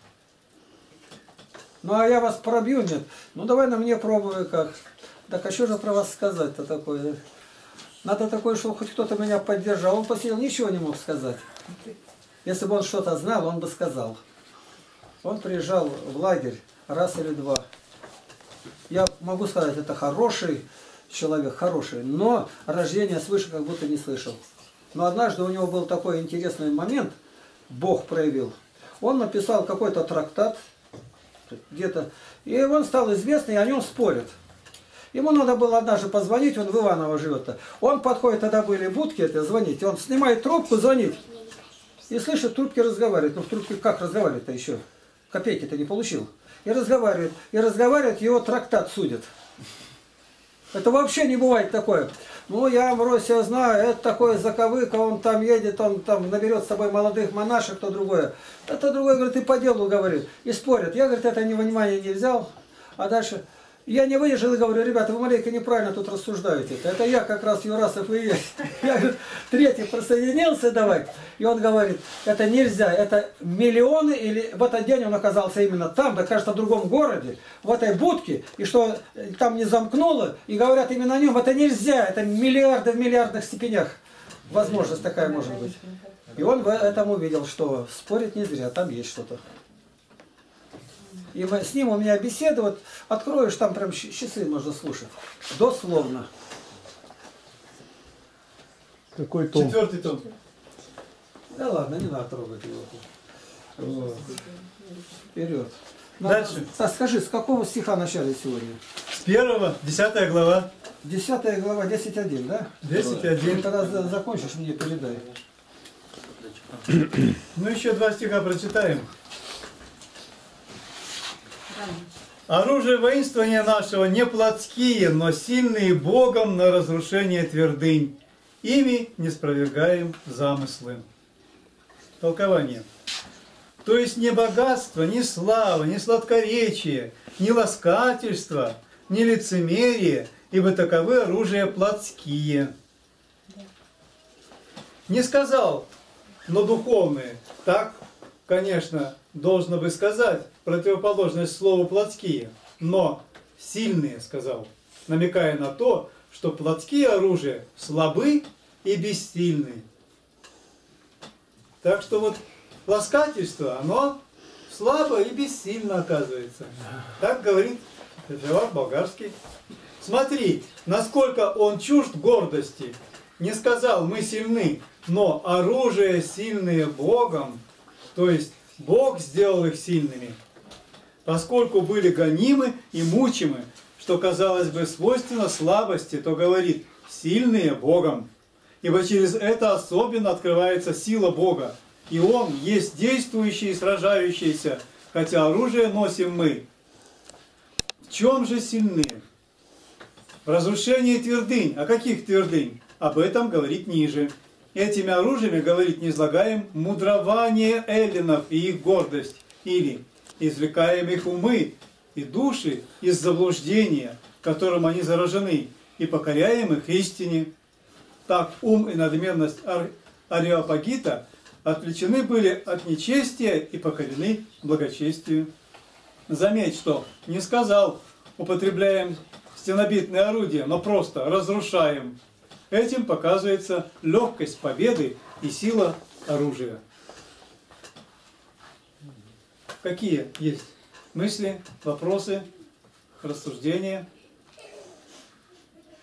Ну, а я вас пробью, нет? Ну, давай на мне пробую как. Так, а что же про вас сказать-то такое? Надо такое, чтобы хоть кто-то меня поддержал. Он посидел, ничего не мог сказать. Если бы он что-то знал, он бы сказал. Он приезжал в лагерь раз или два. Я могу сказать, это хороший человек, хороший, но рождения свыше как будто не слышал. Но однажды у него был такой интересный момент, Бог проявил. Он написал какой-то трактат где-то, и он стал известный, и о нем спорят. Ему надо было однажды позвонить, он в Иваново живет-то. Он подходит, тогда были будки, это звонить, он снимает трубку, звонит. И слышит, в трубке разговаривает. Ну в трубке как разговаривать-то еще? Копейки-то не получил. И разговаривает, и разговаривает, его трактат судят. Это вообще не бывает такое. Ну, я в Росе знаю, это такое заковыка, он там едет, он там наберет с собой молодых монашек, то другое. Это другое, говорит, и по делу говорит. И спорят. Я, говорит, это внимания не взял. А дальше я не выдержал и говорю, ребята, вы маленько неправильно тут рассуждаете. Это я как раз Юрасов и есть. Я, говорит, третий присоединился давай. И он говорит, это нельзя, это миллионы, или в этот день он оказался именно там, да, кажется, в другом городе, в этой будке, и что там не замкнуло, и говорят именно о нем, это нельзя, это миллиарды в миллиардных степенях. Возможность такая может быть. И он в этом увидел, что спорить не зря, там есть что-то. И с ним у меня беседа, вот откроешь, там прям часы можно слушать. Дословно. Какой том? Четвертый том. Да ладно, не надо трогать его. Вот. Вперед. Дальше. А скажи, с какого стиха начали сегодня? С первого, десятая глава. Десятая глава, десять один, да? Десять один. Когда закончишь, мне передай. Ну еще два стиха прочитаем. Оружие воинствования нашего не плотские, но сильные Богом на разрушение твердынь. Ими не спровергаем замыслы. Толкование. То есть не богатство, не слава, не сладкоречие, не ласкательство, не лицемерие, ибо таковы оружия плотские. Не сказал, но духовные. Так, конечно, должно бы сказать противоположность слову плотские, но сильные, сказал, намекая на то, что плотские оружия слабы и бессильны. Так что вот ласкательство, оно слабо и бессильно оказывается. Так говорит Феофан Болгарский. Смотри, насколько он чужд гордости. Не сказал, мы сильны, но оружие сильные Богом, то есть Бог сделал их сильными, поскольку были гонимы и мучимы, что, казалось бы, свойственно слабости, то говорит, сильные Богом. Ибо через это особенно открывается сила Бога. И Он есть действующий и сражающийся, хотя оружие носим мы. В чем же сильны? В разрушении твердынь. А каких твердынь? Об этом говорит ниже. Этими оружиями, говорит, не излагаем мудрование эллинов и их гордость, или извлекаем их умы и души из заблуждения, которым они заражены, и покоряем их истине. Так ум и надменность Ареопагита отвлечены были от нечестия и покорены благочестию. Заметь, что не сказал, употребляем стенобитные орудия, но просто разрушаем. Этим показывается легкость победы и сила оружия. Какие есть мысли, вопросы, рассуждения?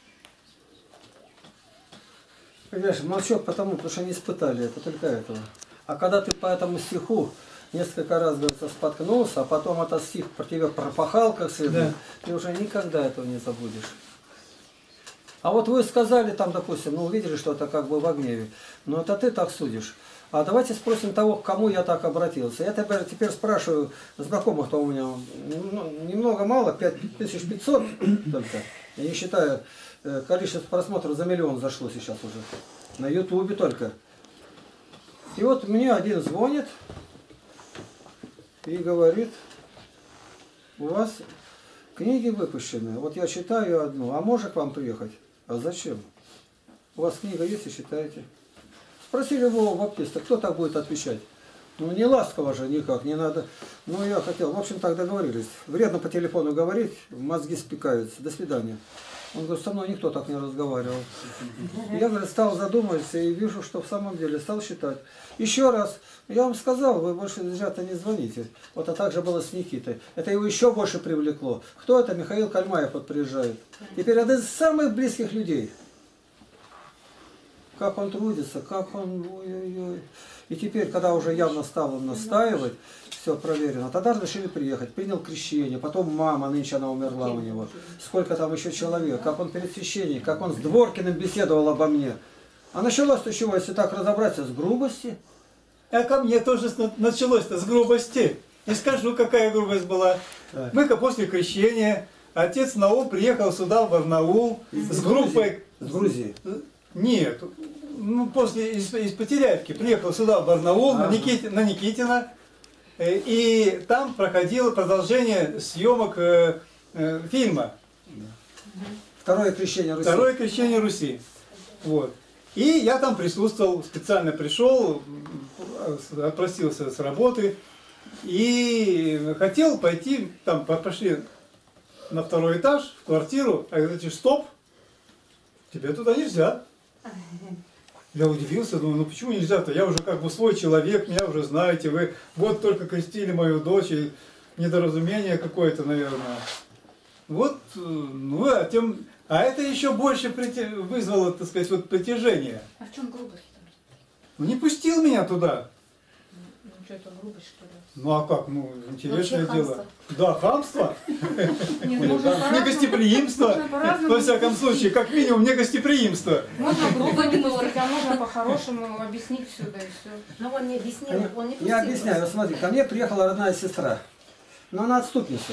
Понимаешь, молчок потому, потому что они испытали это, только этого. А когда ты по этому стиху несколько раз, говорится, споткнулся, а потом этот стих про тебя пропахал как следует, да. Ты уже никогда этого не забудешь. А вот вы сказали там, допустим, ну увидели, что это как бы в гневе. Но это ты так судишь. А давайте спросим того, к кому я так обратился. Я теперь, теперь спрашиваю знакомых-то у меня ну, немного мало, пять тысяч пятьсот только. Я не считаю, количество просмотров за миллион зашло сейчас уже. На ютубе только. И вот мне один звонит и говорит, у вас книги выпущены. Вот я читаю одну, а можно к вам приехать? А зачем? У вас книга есть и читаете. Спросили его баптиста, кто так будет отвечать? Ну не ласково же никак, не надо. Ну я хотел, в общем так договорились. Вредно по телефону говорить, мозги спекаются. До свидания. Он говорит, со мной никто так не разговаривал. Я, говорит, стал задумываться и вижу, что в самом деле стал считать. Еще раз, я вам сказал, вы больше зря-то не звоните. Вот а так же было с Никитой. Это его еще больше привлекло. Кто это? Михаил Кальмаев вот приезжает. Теперь один из самых близких людей. Как он трудится, как он... Ой-ой-ой. И теперь, когда уже явно стал он настаивать, все проверено, тогда решили приехать. Принял крещение, потом мама, нынче она умерла у него. Сколько там еще человек, как он перед священником, как он с Дворкиным беседовал обо мне. А началось-то с чего, если так разобраться, с грубости? А ко мне тоже началось-то с грубости. Не скажу, какая грубость была. Так. Мы-ка после крещения, отец Наум приехал сюда, в Барнаул, с группой... С Грузии? Нет, ну, после из, из Потеряевки приехал сюда, в Барнаул, а -а -а. на, Никити, на Никитина, и там проходило продолжение съемок э, э, фильма. Второе крещение Руси. Второе крещение Руси. Вот. И я там присутствовал, специально пришел, отпросился с работы, и хотел пойти, там пошли на второй этаж, в квартиру, а говорите, стоп, тебе туда нельзя. Я удивился, думаю, ну почему нельзя-то? Я уже как бы свой человек, меня уже знаете, вы вот только крестили мою дочь, и недоразумение какое-то, наверное. Вот, ну, а тем... А это еще больше прити... вызвало, так сказать, вот притяжение. А в чем грубость? Ну, не пустил меня туда. Ну, что это грубость, что ли? Ну, а как? Ну, интересное дело. Да, хамство. Негостеприимство. Во всяком случае, как минимум, негостеприимство. Можно грубо не говорить, а можно по-хорошему объяснить все, да и все. Но он не объяснил, он не пустил. Я объясняю, смотри, ко мне приехала родная сестра. Но она отступница.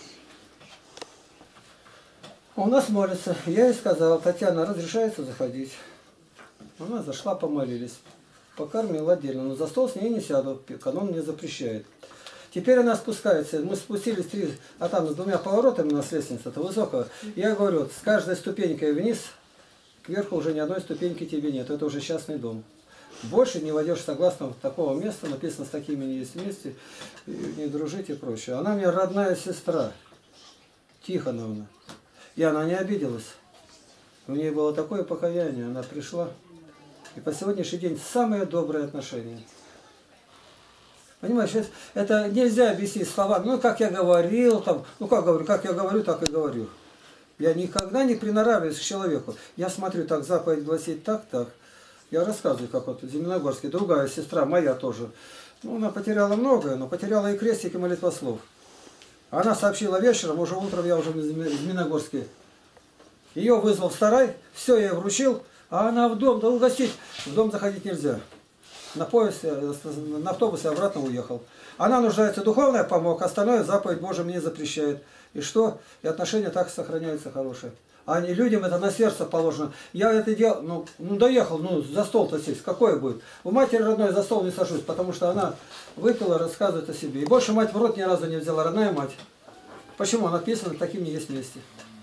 У нас молится. Я ей сказал, Татьяна, разрешается заходить. Она зашла, помолились. Покормил отдельно, но за стол с ней не сяду, канон мне запрещает. Теперь она спускается, мы спустились три, а там с двумя поворотами у нас лестница, это высокая. Я говорю, с каждой ступенькой вниз, кверху уже ни одной ступеньки тебе нет, это уже частный дом. Больше не войдешь согласно такого места, написано, с такими не есть вместе, не дружить и прочее. Она мне родная сестра, Тихоновна, и она не обиделась. У нее было такое покаяние, она пришла. И по сегодняшний день самые добрые отношения. Понимаешь, это, это нельзя объяснить словами. Ну, как я говорил, там, ну, как говорю, как я говорю, так и говорю. Я никогда не приноравливаюсь к человеку. Я смотрю, так, заповедь гласит так, так. Я рассказываю, как вот в Зеленогорске, другая сестра, моя тоже. Ну, она потеряла многое, но потеряла и крестик, и молитвослов. Она сообщила вечером, уже утром я уже в Зеленогорске. Ее вызвал в сарай, все, я ей вручил. А она в дом, да угостить, в дом заходить нельзя. На поезде, на автобусе обратно уехал. Она нуждается духовно, я помог, остальное заповедь Божия мне запрещает. И что? И отношения так сохраняются хорошие. А не людям это на сердце положено. Я это делал, ну, ну доехал, ну за стол-то сесть, какое будет? У матери родной за стол не сажусь, потому что она выпила, рассказывает о себе. И больше мать в рот ни разу не взяла, родная мать. Почему? Написано, таким не есть вместе.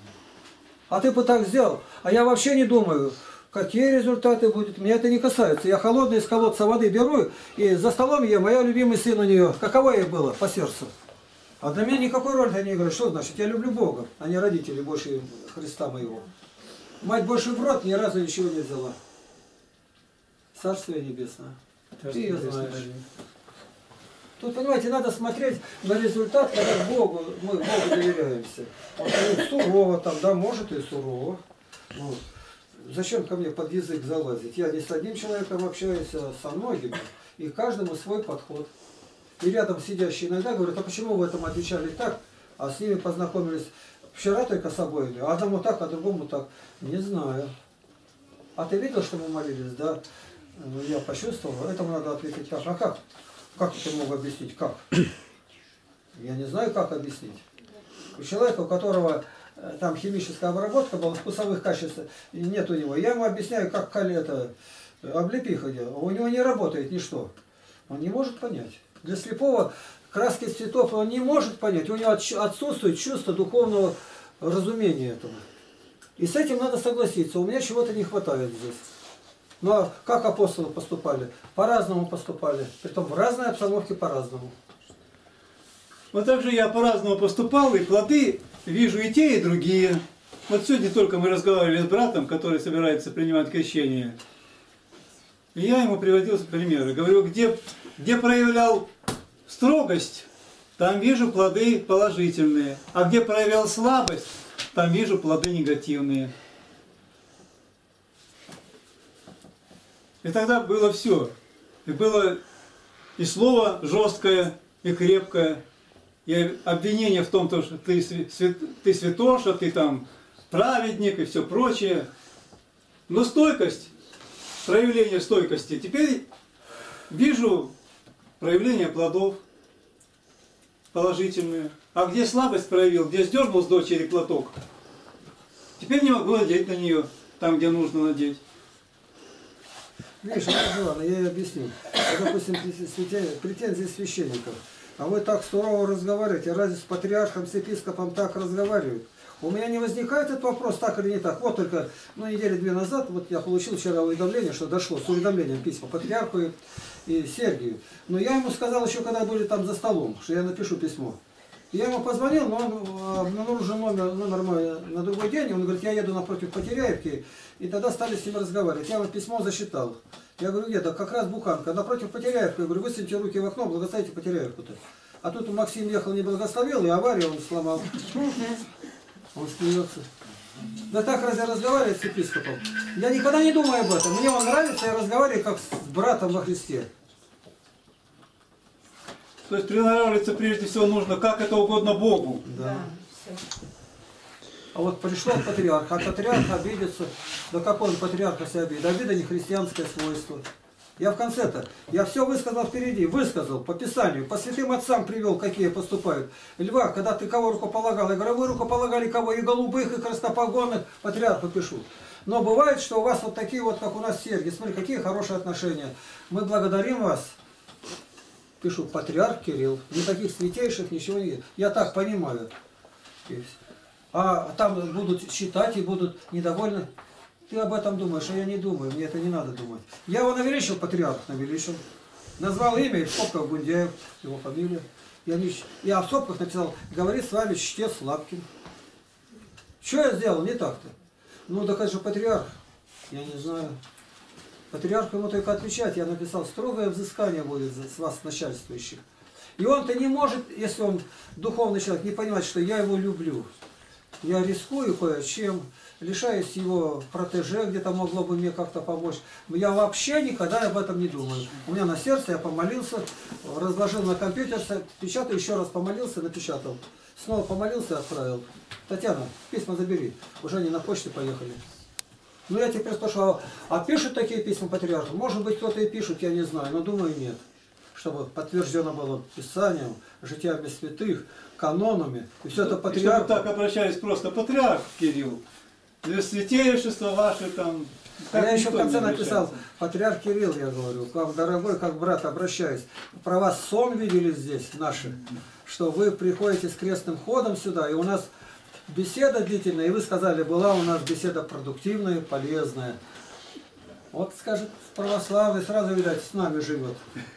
А ты бы так сделал, а я вообще не думаю. Какие результаты будут? Меня это не касается. Я холодный из колодца воды беру, и за столом ем, а я любимый сын у нее. Каково ей было по сердцу? А для меня никакой роли они говорят. Что значит? Я люблю Бога, а не родителей больше Христа моего. Мать больше в рот ни разу ничего не взяла. Царствие небесное. Ты ее знаешь. Тут, понимаете, надо смотреть на результат, когда Богу, мы Богу доверяемся. Вот, ну, сурово там, да, может и сурово. Вот. Зачем ко мне под язык залазить? Я не с одним человеком общаюсь, а со многими. И каждому свой подход. И рядом сидящие иногда говорят, а почему вы этому отвечали так, а с ними познакомились вчера только с обоими, а одному так, а другому так. Не знаю. А ты видел, что мы молились, да? Ну, я почувствовал, этому надо ответить как. А как? Как ты мог объяснить? Как? Я не знаю, как объяснить. У человека, у которого там химическая обработка была, вкусовых качеств нет у него. Я ему объясняю, как это, облепиха делала. У него не работает ничто. Он не может понять. Для слепого краски цветов он не может понять. У него отсутствует чувство духовного разумения этого. И с этим надо согласиться. У меня чего-то не хватает здесь. Ну а как апостолы поступали? По-разному поступали. Притом в разной обстановке по-разному. Вот так же я по-разному поступал, и плоды вижу и те, и другие. Вот сегодня только мы разговаривали с братом, который собирается принимать крещение. И я ему приводил примеры. Говорю, где, где проявлял строгость, там вижу плоды положительные. А где проявлял слабость, там вижу плоды негативные. И тогда было все. И было и слово жесткое, и крепкое, и обвинение в том, что ты, свят, ты святоша, ты там праведник и все прочее. Но стойкость, проявление стойкости, теперь вижу проявление плодов положительные. А где слабость проявил, где сдернул с дочери платок, теперь не могу надеть на нее там, где нужно надеть. Видишь, Иван, я ей объясню. Допустим, претензии священников. А вы так сурово разговариваете, разве с патриархом, с епископом так разговаривают? У меня не возникает этот вопрос, так или не так. Вот только, ну, недели-две назад, вот я получил вчера уведомление, что дошло с уведомлением письма патриарху и, и Сергию. Но я ему сказал еще, когда были там за столом, что я напишу письмо. Я ему позвонил, но он обнаружил номер, номер мой на другой день, он говорит, я еду напротив Потеряевки, и тогда стали с ним разговаривать. Я вот письмо засчитал. Я говорю, нет, да как раз Буханка, напротив Потеряевки. Я говорю, высуньте руки в окно, благословите Потеряевку-то. А тут Максим ехал, не благословил, и аварию он сломал. Он смеется. Да так разве разговаривать с епископом? Я никогда не думаю об этом. Мне он нравится, я разговариваю как с братом во Христе. То есть приноравливаться прежде всего нужно, как это угодно Богу. Да. А вот пришел патриарх, а патриарх обидится. Да какой он патриарх себя обидит? Обида не христианское свойство. Я в конце-то, я все высказал впереди, высказал по Писанию, по святым отцам привел, какие поступают. Льва, когда ты кого рукополагал, я говорю, вы рукополагали кого? И голубых, и краснопогонных, патриарху пишу. Но бывает, что у вас вот такие вот, как у нас Сергий, смотри, какие хорошие отношения. Мы благодарим вас. Пишу, патриарх Кирилл. Никаких святейших, ничего нет. Я так понимаю. А там будут считать и будут недовольны. Ты об этом думаешь, а я не думаю. Мне это не надо думать. Я его навеличил, патриарх навеличил. Назвал имя, и в скобках Бундяев, его фамилия. Я, не... я в скобках написал, говорит с вами чтец Лапкин. Что я сделал? Не так-то. Ну, так это же патриарх. Я не знаю. Патриарх ему только отвечать. Я написал, строгое взыскание будет с вас, начальствующих. И он-то не может, если он духовный человек, не понимать, что я его люблю. Я рискую кое-чем, лишаюсь его протеже, где-то могло бы мне как-то помочь. Я вообще никогда об этом не думаю. У меня на сердце, я помолился, разложил на компьютер, печатаю, еще раз помолился, напечатал. Снова помолился и отправил. Татьяна, письма забери. Уже они на почте поехали. Ну я теперь спрашиваю, а пишут такие письма патриарху? Может быть, кто-то и пишет, я не знаю, но думаю, нет. Чтобы подтверждено было Писанием, житиями святых, канонами. И все это патриарх. Чтобы так обращались просто патриарх Кирилл. Для святейшества ваше там. А я еще в конце написал, патриарх Кирилл, я говорю, как дорогой, как брат, обращаюсь. Про вас сон видели здесь наши, что вы приходите с крестным ходом сюда, и у нас беседа длительная, и вы сказали, была у нас беседа продуктивная, полезная. Вот, скажет, православный, сразу, видать, с нами живет.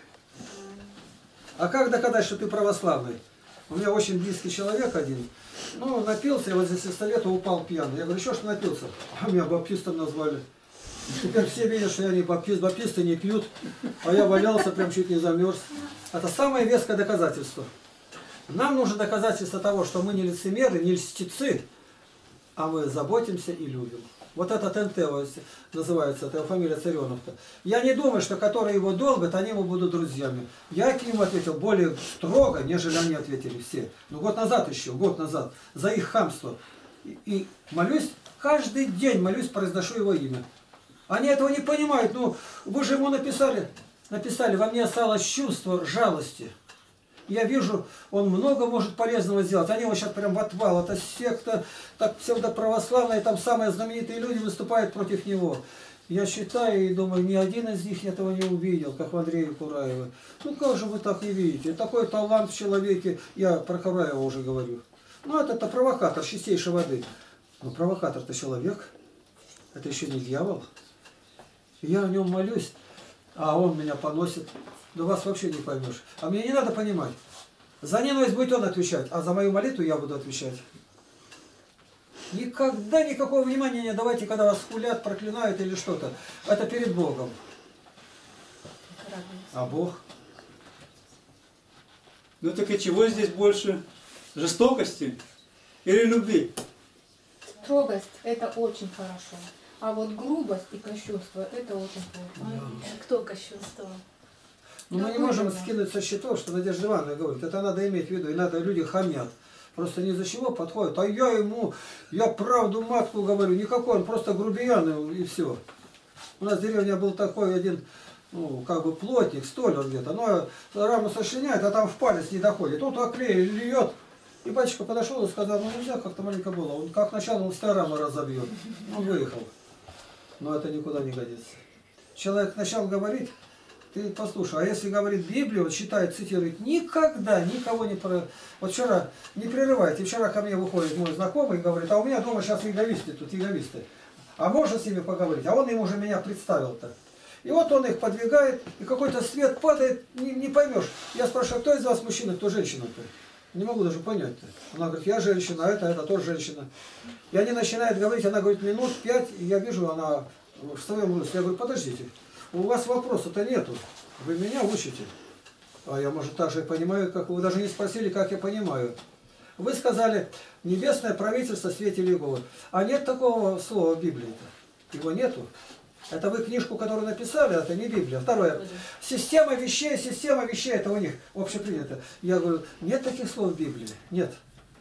А как доказать, что ты православный? У меня очень близкий человек один, ну, напился, и вот здесь из совета упал пьяный. Я говорю, что ж ты напился? А меня баптистом назвали. Теперь все видят, что я не баптист, баптисты не пьют, а я валялся, прям чуть не замерз. Это самое веское доказательство. Нам нужно доказательство того, что мы не лицемеры, не льстецы, а мы заботимся и любим. Вот этот эн тэ называется, это фамилия Царенов-то. Я не думаю, что которые его долбят, они ему будут друзьями. Я к нему ответил более строго, нежели они ответили все. Ну год назад еще, год назад, за их хамство. И, и молюсь, каждый день молюсь, произношу его имя. Они этого не понимают. Ну, вы же ему написали, написали, во мне осталось чувство жалости. Я вижу, он много может полезного сделать. Они его сейчас прям в отвал. Это секта, так псевдоправославная, там самые знаменитые люди выступают против него. Я считаю и думаю, ни один из них этого не увидел, как в Андрее Кураеве. Ну как же вы так не видите? Такой талант в человеке, я про Кураева уже говорю. Ну это-то провокатор чистейшей воды. Но провокатор-то человек. Это еще не дьявол. Я о нем молюсь, а он меня поносит. Да вас вообще не поймешь. А мне не надо понимать. За ненависть будет он отвечать, а за мою молитву я буду отвечать. Никогда никакого внимания не давайте, когда вас хулят, проклинают или что-то. Это перед Богом. А Бог? Ну так и чего здесь больше? Жестокости или любви? Строгость – это очень хорошо. А вот грубость и кощунство – это очень плохо. А кто кощунствовал? Но мы не можем скинуть со счетов, что Надежда Ивановна говорит. Это надо иметь в виду. И надо, люди хамят. Просто ни за чего подходят. А я ему, я правду матку говорю. Никакой, он просто грубиян и все. У нас в деревне был такой один, ну, как бы плотник, столяр где-то. Но раму сочиняет, а там в палец не доходит. Он туда клей льет. И батюшка подошел и сказал, ну нельзя, как-то маленько было. Он как начало, он старую раму разобьет. Он выехал. Но это никуда не годится. Человек начал говорить. Ты послушай, а если говорит Библию, вот читает, цитирует, никогда никого не про... Вот вчера, не прерывайте, вчера ко мне выходит мой знакомый и говорит, а у меня дома сейчас яговисты, тут яговисты. А можно с ними поговорить? А он им уже меня представил-то. И вот он их подвигает, и какой-то свет падает, не, не поймешь. Я спрашиваю, кто из вас мужчина, кто женщина-то? Не могу даже понять-то. Она говорит, я женщина, а это, это тоже женщина. И они начинают говорить, она говорит, минут пять, и я вижу, она в своем руссе. Я говорю, подождите. У вас вопроса-то нету. Вы меня учите. А я, может, так же понимаю, как вы даже не спросили, как я понимаю. Вы сказали, небесное правительство светили Иеговы. А нет такого слова в Библии-то. Его нету. Это вы книжку, которую написали, это не Библия. Второе. Система вещей, система вещей, это у них общепринято. Я говорю, нет таких слов в Библии. Нет.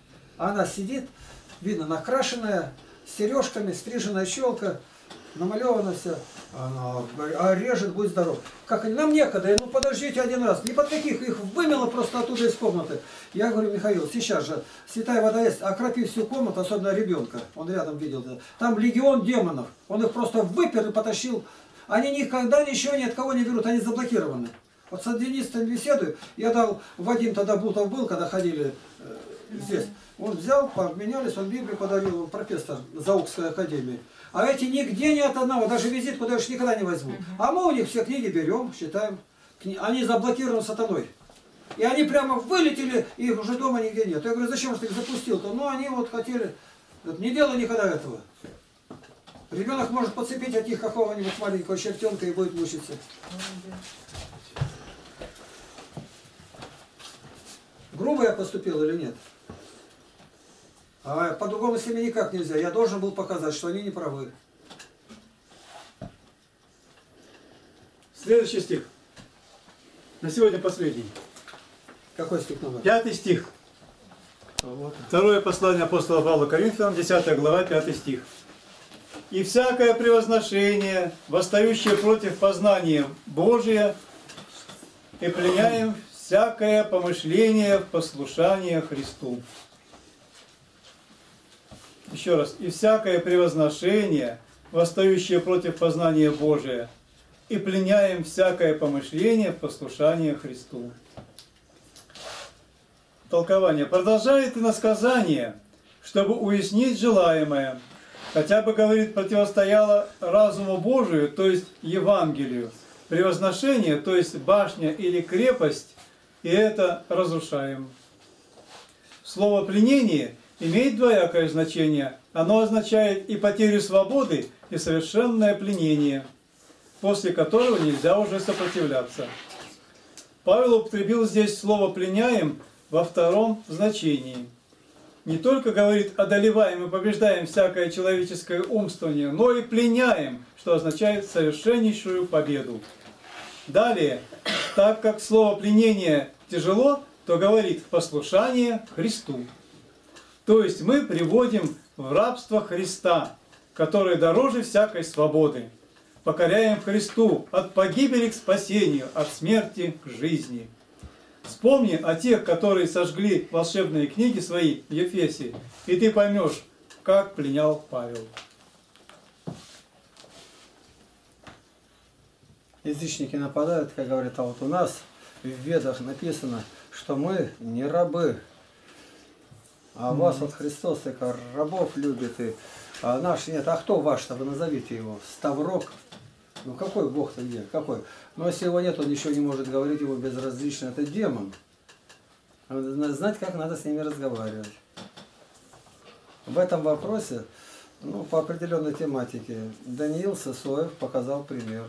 Она сидит, видно, накрашенная, с сережками, стриженная челка. Намалевано все, она а режет, будь здоров. Как они, нам некогда, ну подождите один раз, ни под каких, их вымело просто оттуда из комнаты. Я говорю, Михаил, сейчас же святая вода есть, окропи всю комнату, особенно ребенка, он рядом видел, там легион демонов, он их просто выпер и потащил. Они никогда ничего ни от кого не берут, они заблокированы. Вот с адвентистами беседую, я дал, Вадим тогда Бутов был, когда ходили э, здесь, он взял, поменялись, он Библию подарил, он профессор Заокской академии. А эти нигде не от одного, даже визитку даже никогда не возьму. А мы у них все книги берем, читаем. Они заблокированы сатаной. И они прямо вылетели, и их уже дома нигде нет. Я говорю, зачем же ты их запустил-то? Ну, они вот хотели. Не делай никогда этого. Ребенок может подцепить от них какого-нибудь маленького чертенка и будет мучиться. Грубо я поступил или нет? А по-другому с ними никак нельзя. Я должен был показать, что они не правы. Следующий стих. На сегодня последний. Какой стих номер? Пятый стих. Вот. Второе послание апостола Павла Коринфянам, десятая глава, пятый стих. «И всякое превозношение, восстающее против познания Божия, и пленяем всякое помышление в послушание Христу». Еще раз. «И всякое превозношение, восстающее против познания Божия, и пленяем всякое помышление в послушание Христу». Толкование. Продолжает иносказание, чтобы уяснить желаемое, хотя бы, говорит, противостояло разуму Божию, то есть Евангелию. Превозношение, то есть башня или крепость, и это разрушаем. Слово «пленение» имеет двоякое значение. Оно означает и потерю свободы, и совершенное пленение, после которого нельзя уже сопротивляться. Павел употребил здесь слово «пленяем» во втором значении. не только, говорит, одолеваем и побеждаем всякое человеческое умствование, но и пленяем, что означает совершеннейшую победу. Далее, так как слово пленение тяжело, то говорит послушание Христу. То есть мы приводим в рабство Христа, которое дороже всякой свободы. Покоряем Христу от погибели к спасению, от смерти к жизни. Вспомни о тех, которые сожгли волшебные книги свои в Ефесе, и ты поймешь, как пленял Павел. Язычники нападают, как говорят, а вот у нас в Ведах написано, что мы не рабы, а вас вот Христос только рабов любит, и, а наш нет. А кто ваш-то? Вы назовите его. Ставрок. Ну какой Бог-то где? Какой? Ну если его нет, он ничего не может говорить, его безразлично. Это демон. Надо знать, как надо с ними разговаривать. В этом вопросе, ну, по определенной тематике, Даниил Сысоев показал пример.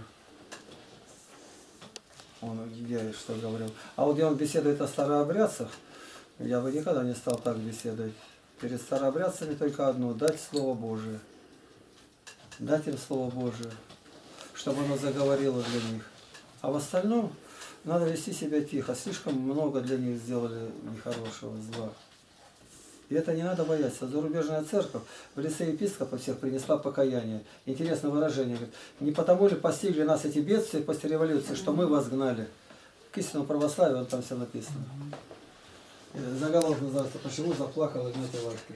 Он где что говорил. А вот где он беседует о старообрядцах, я бы никогда не стал так беседовать. Перед старообрядцами только одно – дать Слово Божие. Дать им Слово Божие, чтобы оно заговорило для них. А в остальном надо вести себя тихо. Слишком много для них сделали нехорошего, зла. И это не надо бояться. Зарубежная церковь в лице епископа всех принесла покаяние. Интересное выражение. Говорит, не потому ли постигли нас эти бедствия после революции, что мы вас гнали. К истинному православию, там все написано. Заголовок называется «Почему заплакал Игнатий Иванович?»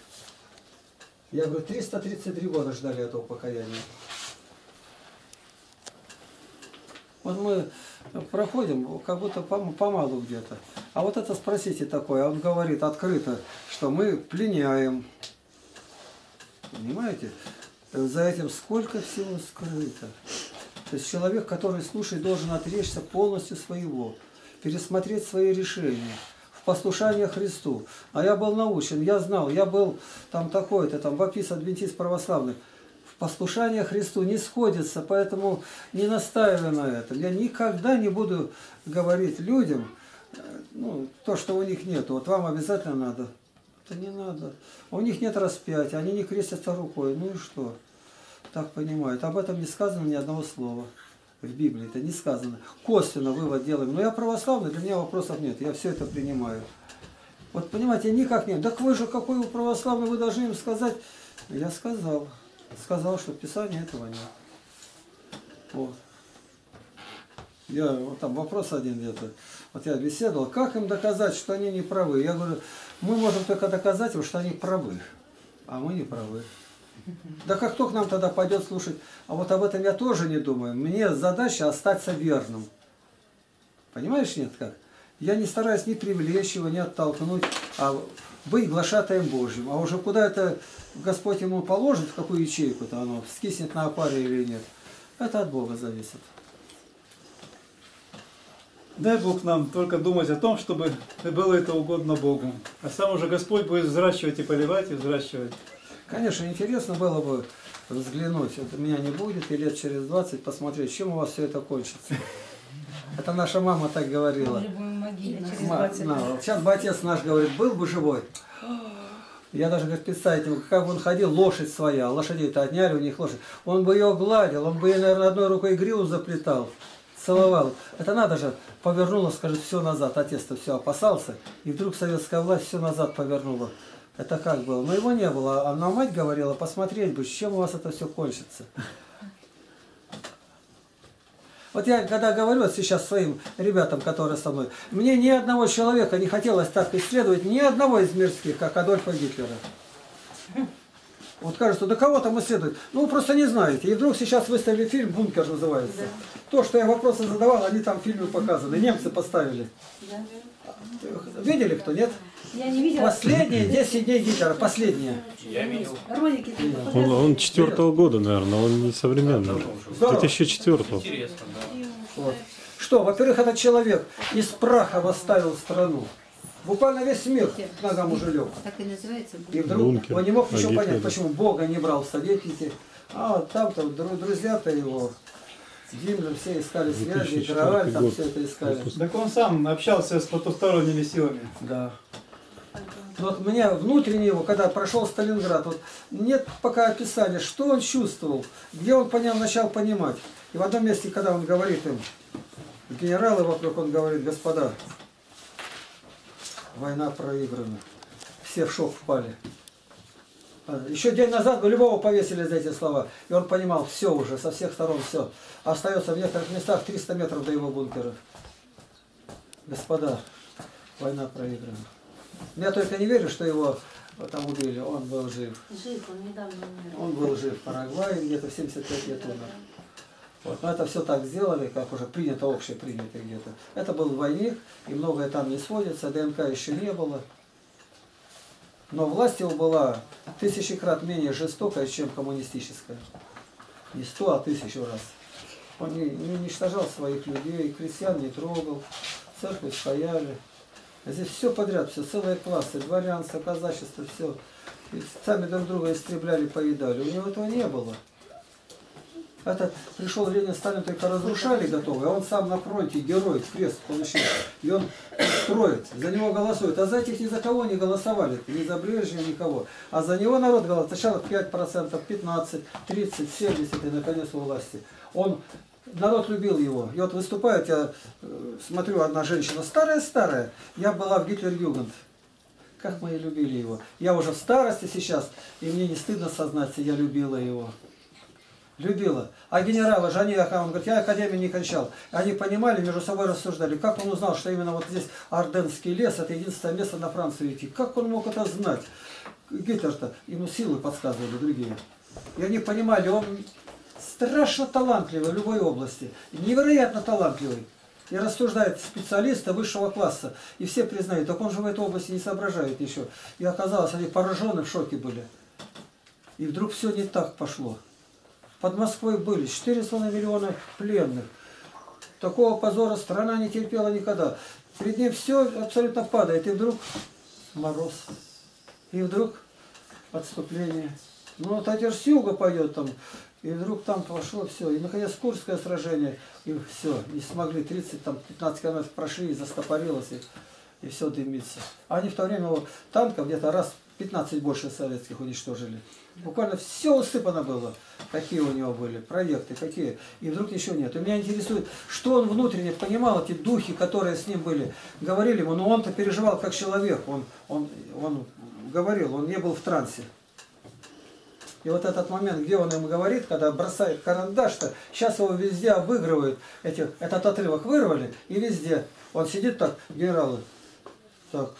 Я говорю, триста тридцать три года ждали этого покаяния. Вот мы проходим, как будто помалу где-то. А вот это спросите такое, он говорит открыто, что мы пленяем. Понимаете? За этим сколько всего скрыто. То есть человек, который слушает, должен отречься полностью своего, пересмотреть свои решения в послушание Христу. А я был научен, я знал, я был там такой-то, там баптист, адвентист православный. Послушание Христу не сходится, поэтому не настаиваю на этом. Я никогда не буду говорить людям, ну, то, что у них нет. Вот вам обязательно надо. Это не надо. У них нет распятия, они не крестятся рукой. Ну и что? Так понимают. Об этом не сказано ни одного слова. В Библии это не сказано. Косвенно вывод делаем. Но я православный, для меня вопросов нет. Я все это принимаю. Вот понимаете, никак нет. Так вы же какой вы православный, вы должны им сказать. Я сказал. Сказал, что в Писании этого нет. Вот. Я, вот там вопрос один где-то. Вот я беседовал, как им доказать, что они не правы? Я говорю, мы можем только доказать им, что они правы, а мы не правы. Да как кто к нам тогда пойдет слушать? А вот об этом я тоже не думаю. Мне задача остаться верным. Понимаешь, нет как? Я не стараюсь ни привлечь его, ни оттолкнуть, а быть глашатаем Божьим. А уже куда это Господь ему положит, в какую ячейку-то оно, скиснет на опаре или нет, это от Бога зависит. Дай Бог нам только думать о том, чтобы было это угодно Богу. А сам уже Господь будет взращивать и поливать, и взращивать. Конечно, интересно было бы взглянуть, это меня не будет, и лет через двадцать посмотреть, чем у вас все это кончится. Это наша мама так говорила. Ма, на, сейчас бы отец наш говорит, был бы живой. Я даже, говорит, представить ему, как бы он ходил, лошадь своя, лошадей-то отняли у них лошадь. Он бы ее гладил, он бы ей, наверное, одной рукой гриву заплетал, целовал. Это надо же, повернула, скажет, все назад. Отец-то все опасался, и вдруг советская власть все назад повернула. Это как было? Но его не было. А мать говорила, посмотреть бы, с чем у вас это все кончится. Вот я когда говорю вот сейчас своим ребятам, которые со мной, мне ни одного человека не хотелось так исследовать, ни одного из мирских, как Адольфа Гитлера. Вот кажется, да кого там исследовать? Ну, вы просто не знаете. И вдруг сейчас выставили фильм «Бункер» называется. Да. То, что я вопросы задавал, они там в фильме показаны. Немцы поставили. Да. Видели кто, нет? Я не видела. Последние десять дней Гитлера, последние. Я видел. Ролики. Он, он четвертого года, наверное, он не современный. две тысячи четвёртого. Интересно, да. Вот. Что, во-первых, этот человек из праха восставил страну. Буквально весь мир к ногам уже лег. Так и называется. И вдруг Бункер. Он не мог еще понять, почему Бога не брал в советники. А вот там-то друзья-то его, Гиммлер, все искали связи, Граваль, там все это искали. Так он сам общался с потусторонними силами. Да. Но вот мне внутренне его, когда прошел Сталинград, вот нет пока описания, что он чувствовал, где он по нем начал понимать. И в одном месте, когда он говорит им, генералы вокруг, он говорит: господа, война проиграна. Все в шок впали. Еще день назад бы любого повесили за эти слова. И он понимал, все уже, со всех сторон все. Остается в некоторых местах триста метров до его бункера. Господа, война проиграна. Я только не верю, что его там убили. Он был жив. Жив, он недавно умер. Он был жив в Парагвае, где-то в семьдесят пять лет умер. Вот. Но это все так сделали, как уже принято, общепринято где-то. Это был двойник, и многое там не сводится, ДНК еще не было. Но власть его была тысячекрат менее жестокая, чем коммунистическая. Не сто, а тысячу раз. Он не, не уничтожал своих людей, крестьян не трогал, церкви стояли. А здесь все подряд, все, целые классы, дворянство, казачество, все. И сами друг друга истребляли, поедали. У него этого не было. Это пришел Ленин, Сталин только разрушали готовы, а он сам на фронте, герой, крест получил. И он строит, за него голосует. А за этих ни за кого не голосовали, ни за Брежнева, никого. А за него народ голосовал. Сначала пять процентов, пятнадцать, тридцать, семьдесят и наконец у власти. Он, народ любил его. И вот выступает, я смотрю, одна женщина старая-старая, я была в Гитлер-Югенд. Как мы и любили его. Я уже в старости сейчас, и мне не стыдно сознаться, я любила его. Любила. А генералы же, они, он говорит, я академию не кончал. Они понимали, между собой рассуждали. Как он узнал, что именно вот здесь Арденский лес, это единственное место на Францию идти? Как он мог это знать? Гитлер-то, ему силы подсказывали другие. И они понимали, он страшно талантливый в любой области. Невероятно талантливый. И рассуждает специалиста высшего класса. И все признают, так он же в этой области не соображает еще. И оказалось, они поражены, в шоке были. И вдруг все не так пошло. Под Москвой были четыре с половиной миллиона пленных. Такого позора страна не терпела никогда. Перед ним все абсолютно падает. И вдруг мороз. И вдруг отступление. Ну, вот теперь с юга пойдет там. И вдруг там пошло все. И, наконец, Курское сражение. И все. Не смогли. тридцать-пятнадцать километров прошли и застопорилось. И, и все дымится. А они в то время вот, танков где-то раз пятнадцать больше советских уничтожили. Буквально все усыпано было. Какие у него были проекты, какие. И вдруг ничего нет. И меня интересует, что он внутренне понимал, эти духи, которые с ним были. Говорили ему, но он-то переживал как человек. Он, он, он говорил, он не был в трансе. И вот этот момент, где он им говорит, когда бросает карандаш-то, сейчас его везде обыгрывают. Эти, этот отрывок вырвали, и везде. Он сидит так, генералы. Так.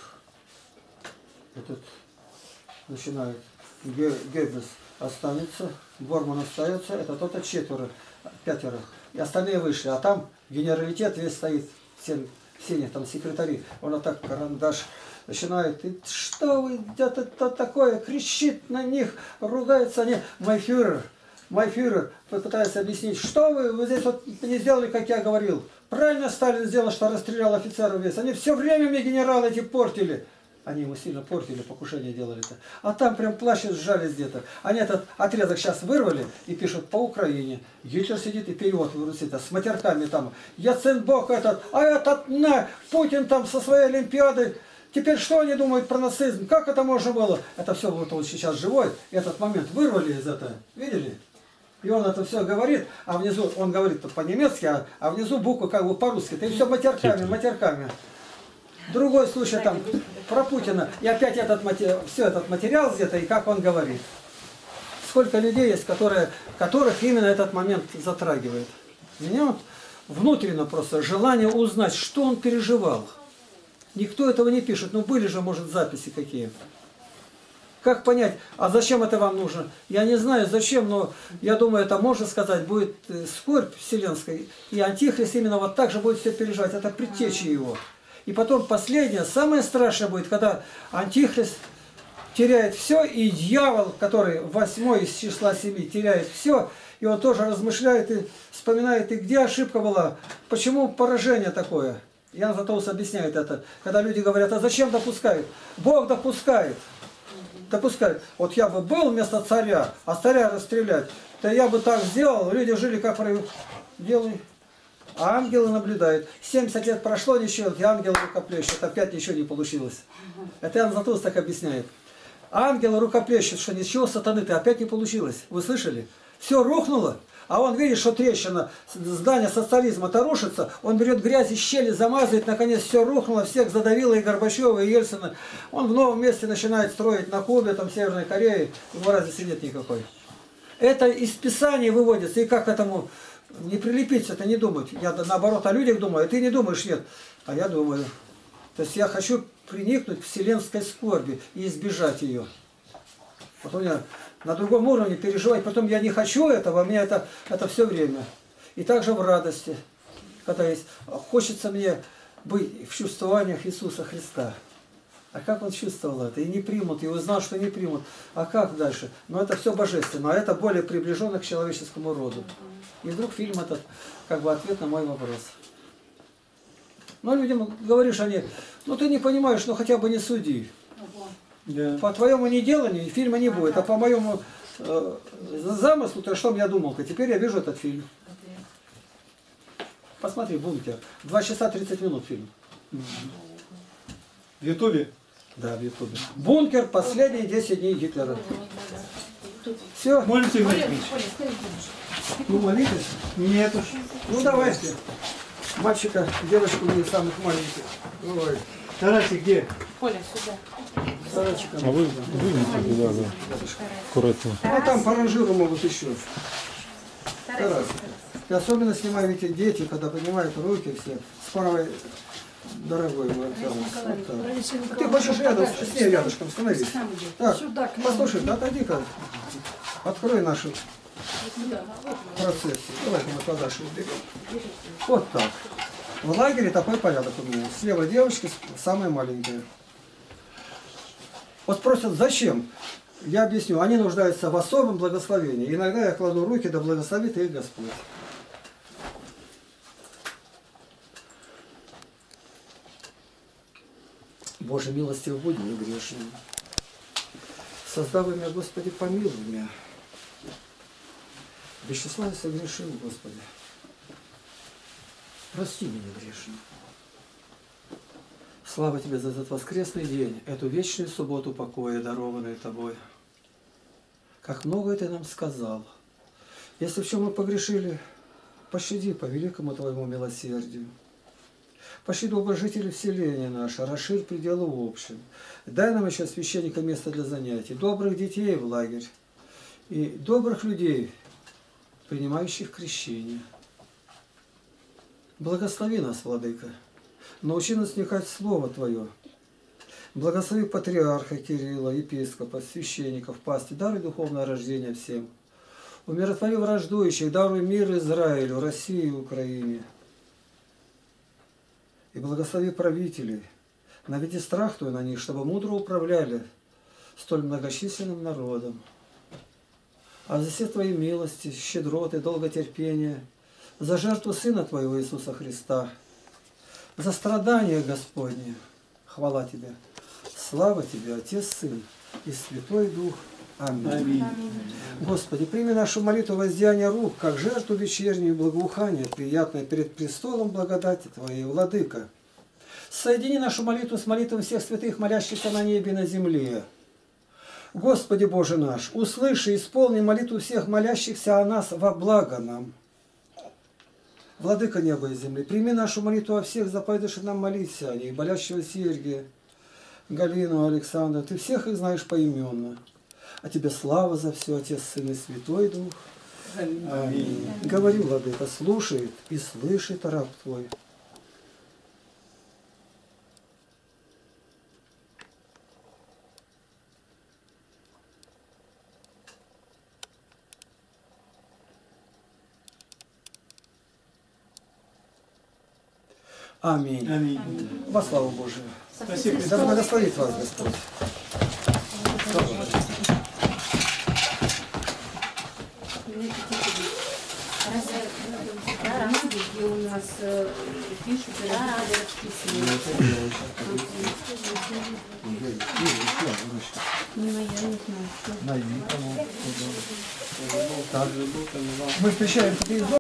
Этот начинает. Геббельс останется, Борман остается, это то-то четверо, пятеро. И остальные вышли, а там генералитет весь стоит, все, все там секретари. Он вот так карандаш начинает, и что вы, это такое, кричит на них, ругается они. Мой фюрер, мой фюрер пытается объяснить, что вы, вы здесь вот не сделали, как я говорил. Правильно Сталин сделал, что расстрелял офицеров весь. Они все время мне генералы эти портили. Они ему сильно портили, покушение делали-то. А там прям плащи сжались где-то. Они этот отрезок сейчас вырвали и пишут по Украине. Гитлер сидит и перевод вырусит, с матерками там. Яценбок этот, а этот, на, Путин там со своей Олимпиадой. Теперь что они думают про нацизм? Как это можно было? Это все вот он сейчас живой. Этот момент вырвали из этого. Видели? И он это все говорит, а внизу, он говорит по-немецки, а, а внизу буквы как бы по-русски. Это все матерками, матерками. Другой случай там про Путина. И опять этот материал, все этот материал где-то, и как он говорит. Сколько людей есть, которые, которых именно этот момент затрагивает. Меня вот внутренне просто желание узнать, что он переживал. Никто этого не пишет, но были же, может, записи какие. Как понять, а зачем это вам нужно? Я не знаю, зачем, но я думаю, это можно сказать, будет скорбь вселенская. И Антихрист именно вот так же будет все переживать. Это предтеча его. И потом последнее, самое страшное будет, когда Антихрист теряет все, и дьявол, который восьмой из числа семи, теряет все, и он тоже размышляет и вспоминает, и где ошибка была, почему поражение такое. Ян Златоуст объясняет это, когда люди говорят, а зачем допускают? Бог допускает. Допускает. Вот я бы был вместо царя, а царя расстрелять, то я бы так сделал, люди жили как делай. А ангелы наблюдают. семьдесят лет прошло, ничего, и ангелы рукоплещут, опять ничего не получилось. Это Иоанн Златоуст так объясняет. Ангелы рукоплещут, что ничего сатаны-то опять не получилось. Вы слышали? Все рухнуло. А он видит, что трещина, здание социализма-то рушится, он берет грязь из щели, замазывает, наконец все рухнуло, всех задавило, и Горбачева, и Ельцина. Он в новом месте начинает строить на Кубе, там, Северной Корее, его разницы нет никакой. Это из Писания выводится, и как к этому не прилепиться, это не думать. Я наоборот о людях думаю, а ты не думаешь, нет. А я думаю. То есть я хочу приникнуть к вселенской скорби и избежать ее. Потом я на другом уровне переживать, потом я не хочу этого, мне это, это все время. И также в радости, когда есть, хочется мне быть в чувствованиях Иисуса Христа. А как он чувствовал это? И не примут, и узнал, что не примут. А как дальше? Но это все божественно, а это более приближенно к человеческому роду. И вдруг фильм этот, как бы ответ на мой вопрос. Но людям говоришь они, ну ты не понимаешь, ну хотя бы не суди. Да. По твоему неделанию фильма не будет, а по моему э, замыслу, то что я думал-то, теперь я вижу этот фильм. Посмотри, «Бункер». два часа тридцать минут фильм. В Ютубе? Да, в Ютубе. «Бункер. Последние десять дней Гитлера». Все. Можете молиться? Ну, молитесь? Нет уж. Ну, давайте. Мальчика, девочку не самых маленьких. Ой. Тарасик где? Коля, сюда. Тарасика. А вы выйдите туда, да. Аккуратно. Ну, там по ранжиру могут еще. Тарасик. И особенно снимаю, видите, дети, когда поднимают руки все. С парой, дорогой мой Тарас. Вот ты хочешь рядом, с ней рядышком становись. Так, послушай, да, отойди-ка. Открой нашу процессию. Давайте мы подальше уберем. Вот так. В лагере такой порядок у меня. Слева девочки, самые маленькие. Вот спросят, зачем? Я объясню. Они нуждаются в особом благословении. Иногда я кладу руки, да благословит их Господь. Боже, милостив будь мне грешным. Создав меня, Господи, помилуй меня. Без числа я согрешил, Господи. Прости меня грешно. Слава Тебе за этот воскресный день, эту вечную субботу покоя, дарованную Тобой. Как много Ты нам сказал. Если в чем мы погрешили, пощади по великому Твоему милосердию. Пошли доброжители вселения наши, расширь пределы общим. Дай нам еще священника место для занятий, добрых детей в лагерь и добрых людей, принимающих крещение. Благослови нас, Владыка, научи нас вникать в Слово Твое. Благослови патриарха Кирилла, епископа, священников, пасти, даруй духовное рождение всем. Умиротвори враждующих, даруй мир Израилю, России и Украине. И благослови правителей, наведи страх Твой на них, чтобы мудро управляли столь многочисленным народом. А за все Твои милости, щедроты, долготерпения, за жертву Сына Твоего Иисуса Христа, за страдания Господне, хвала Тебе, слава Тебе, Отец, Сын и Святой Дух. Аминь. Аминь. Господи, прими нашу молитву воздеяния рук, как жертву вечернюю благоухание, приятное перед престолом благодати Твоей, Владыка. Соедини нашу молитву с молитвой всех святых, молящихся на небе и на земле. Господи Боже наш, услыши и исполни молитву всех молящихся о нас во благо нам. Владыка неба и земли, прими нашу молитву о всех заповедавших нам молиться о них, болящего Сергия, Галину, Александра. Ты всех их знаешь поименно. А Тебе слава за все, Отец, Сын и Святой Дух. Аминь. Аминь. Говори, Владыка, слушает и слышит раб Твой. Аминь. Аминь. Во славу Божию. Спасибо. Да благословит вас Господь. Где у нас пишут Мы встречаем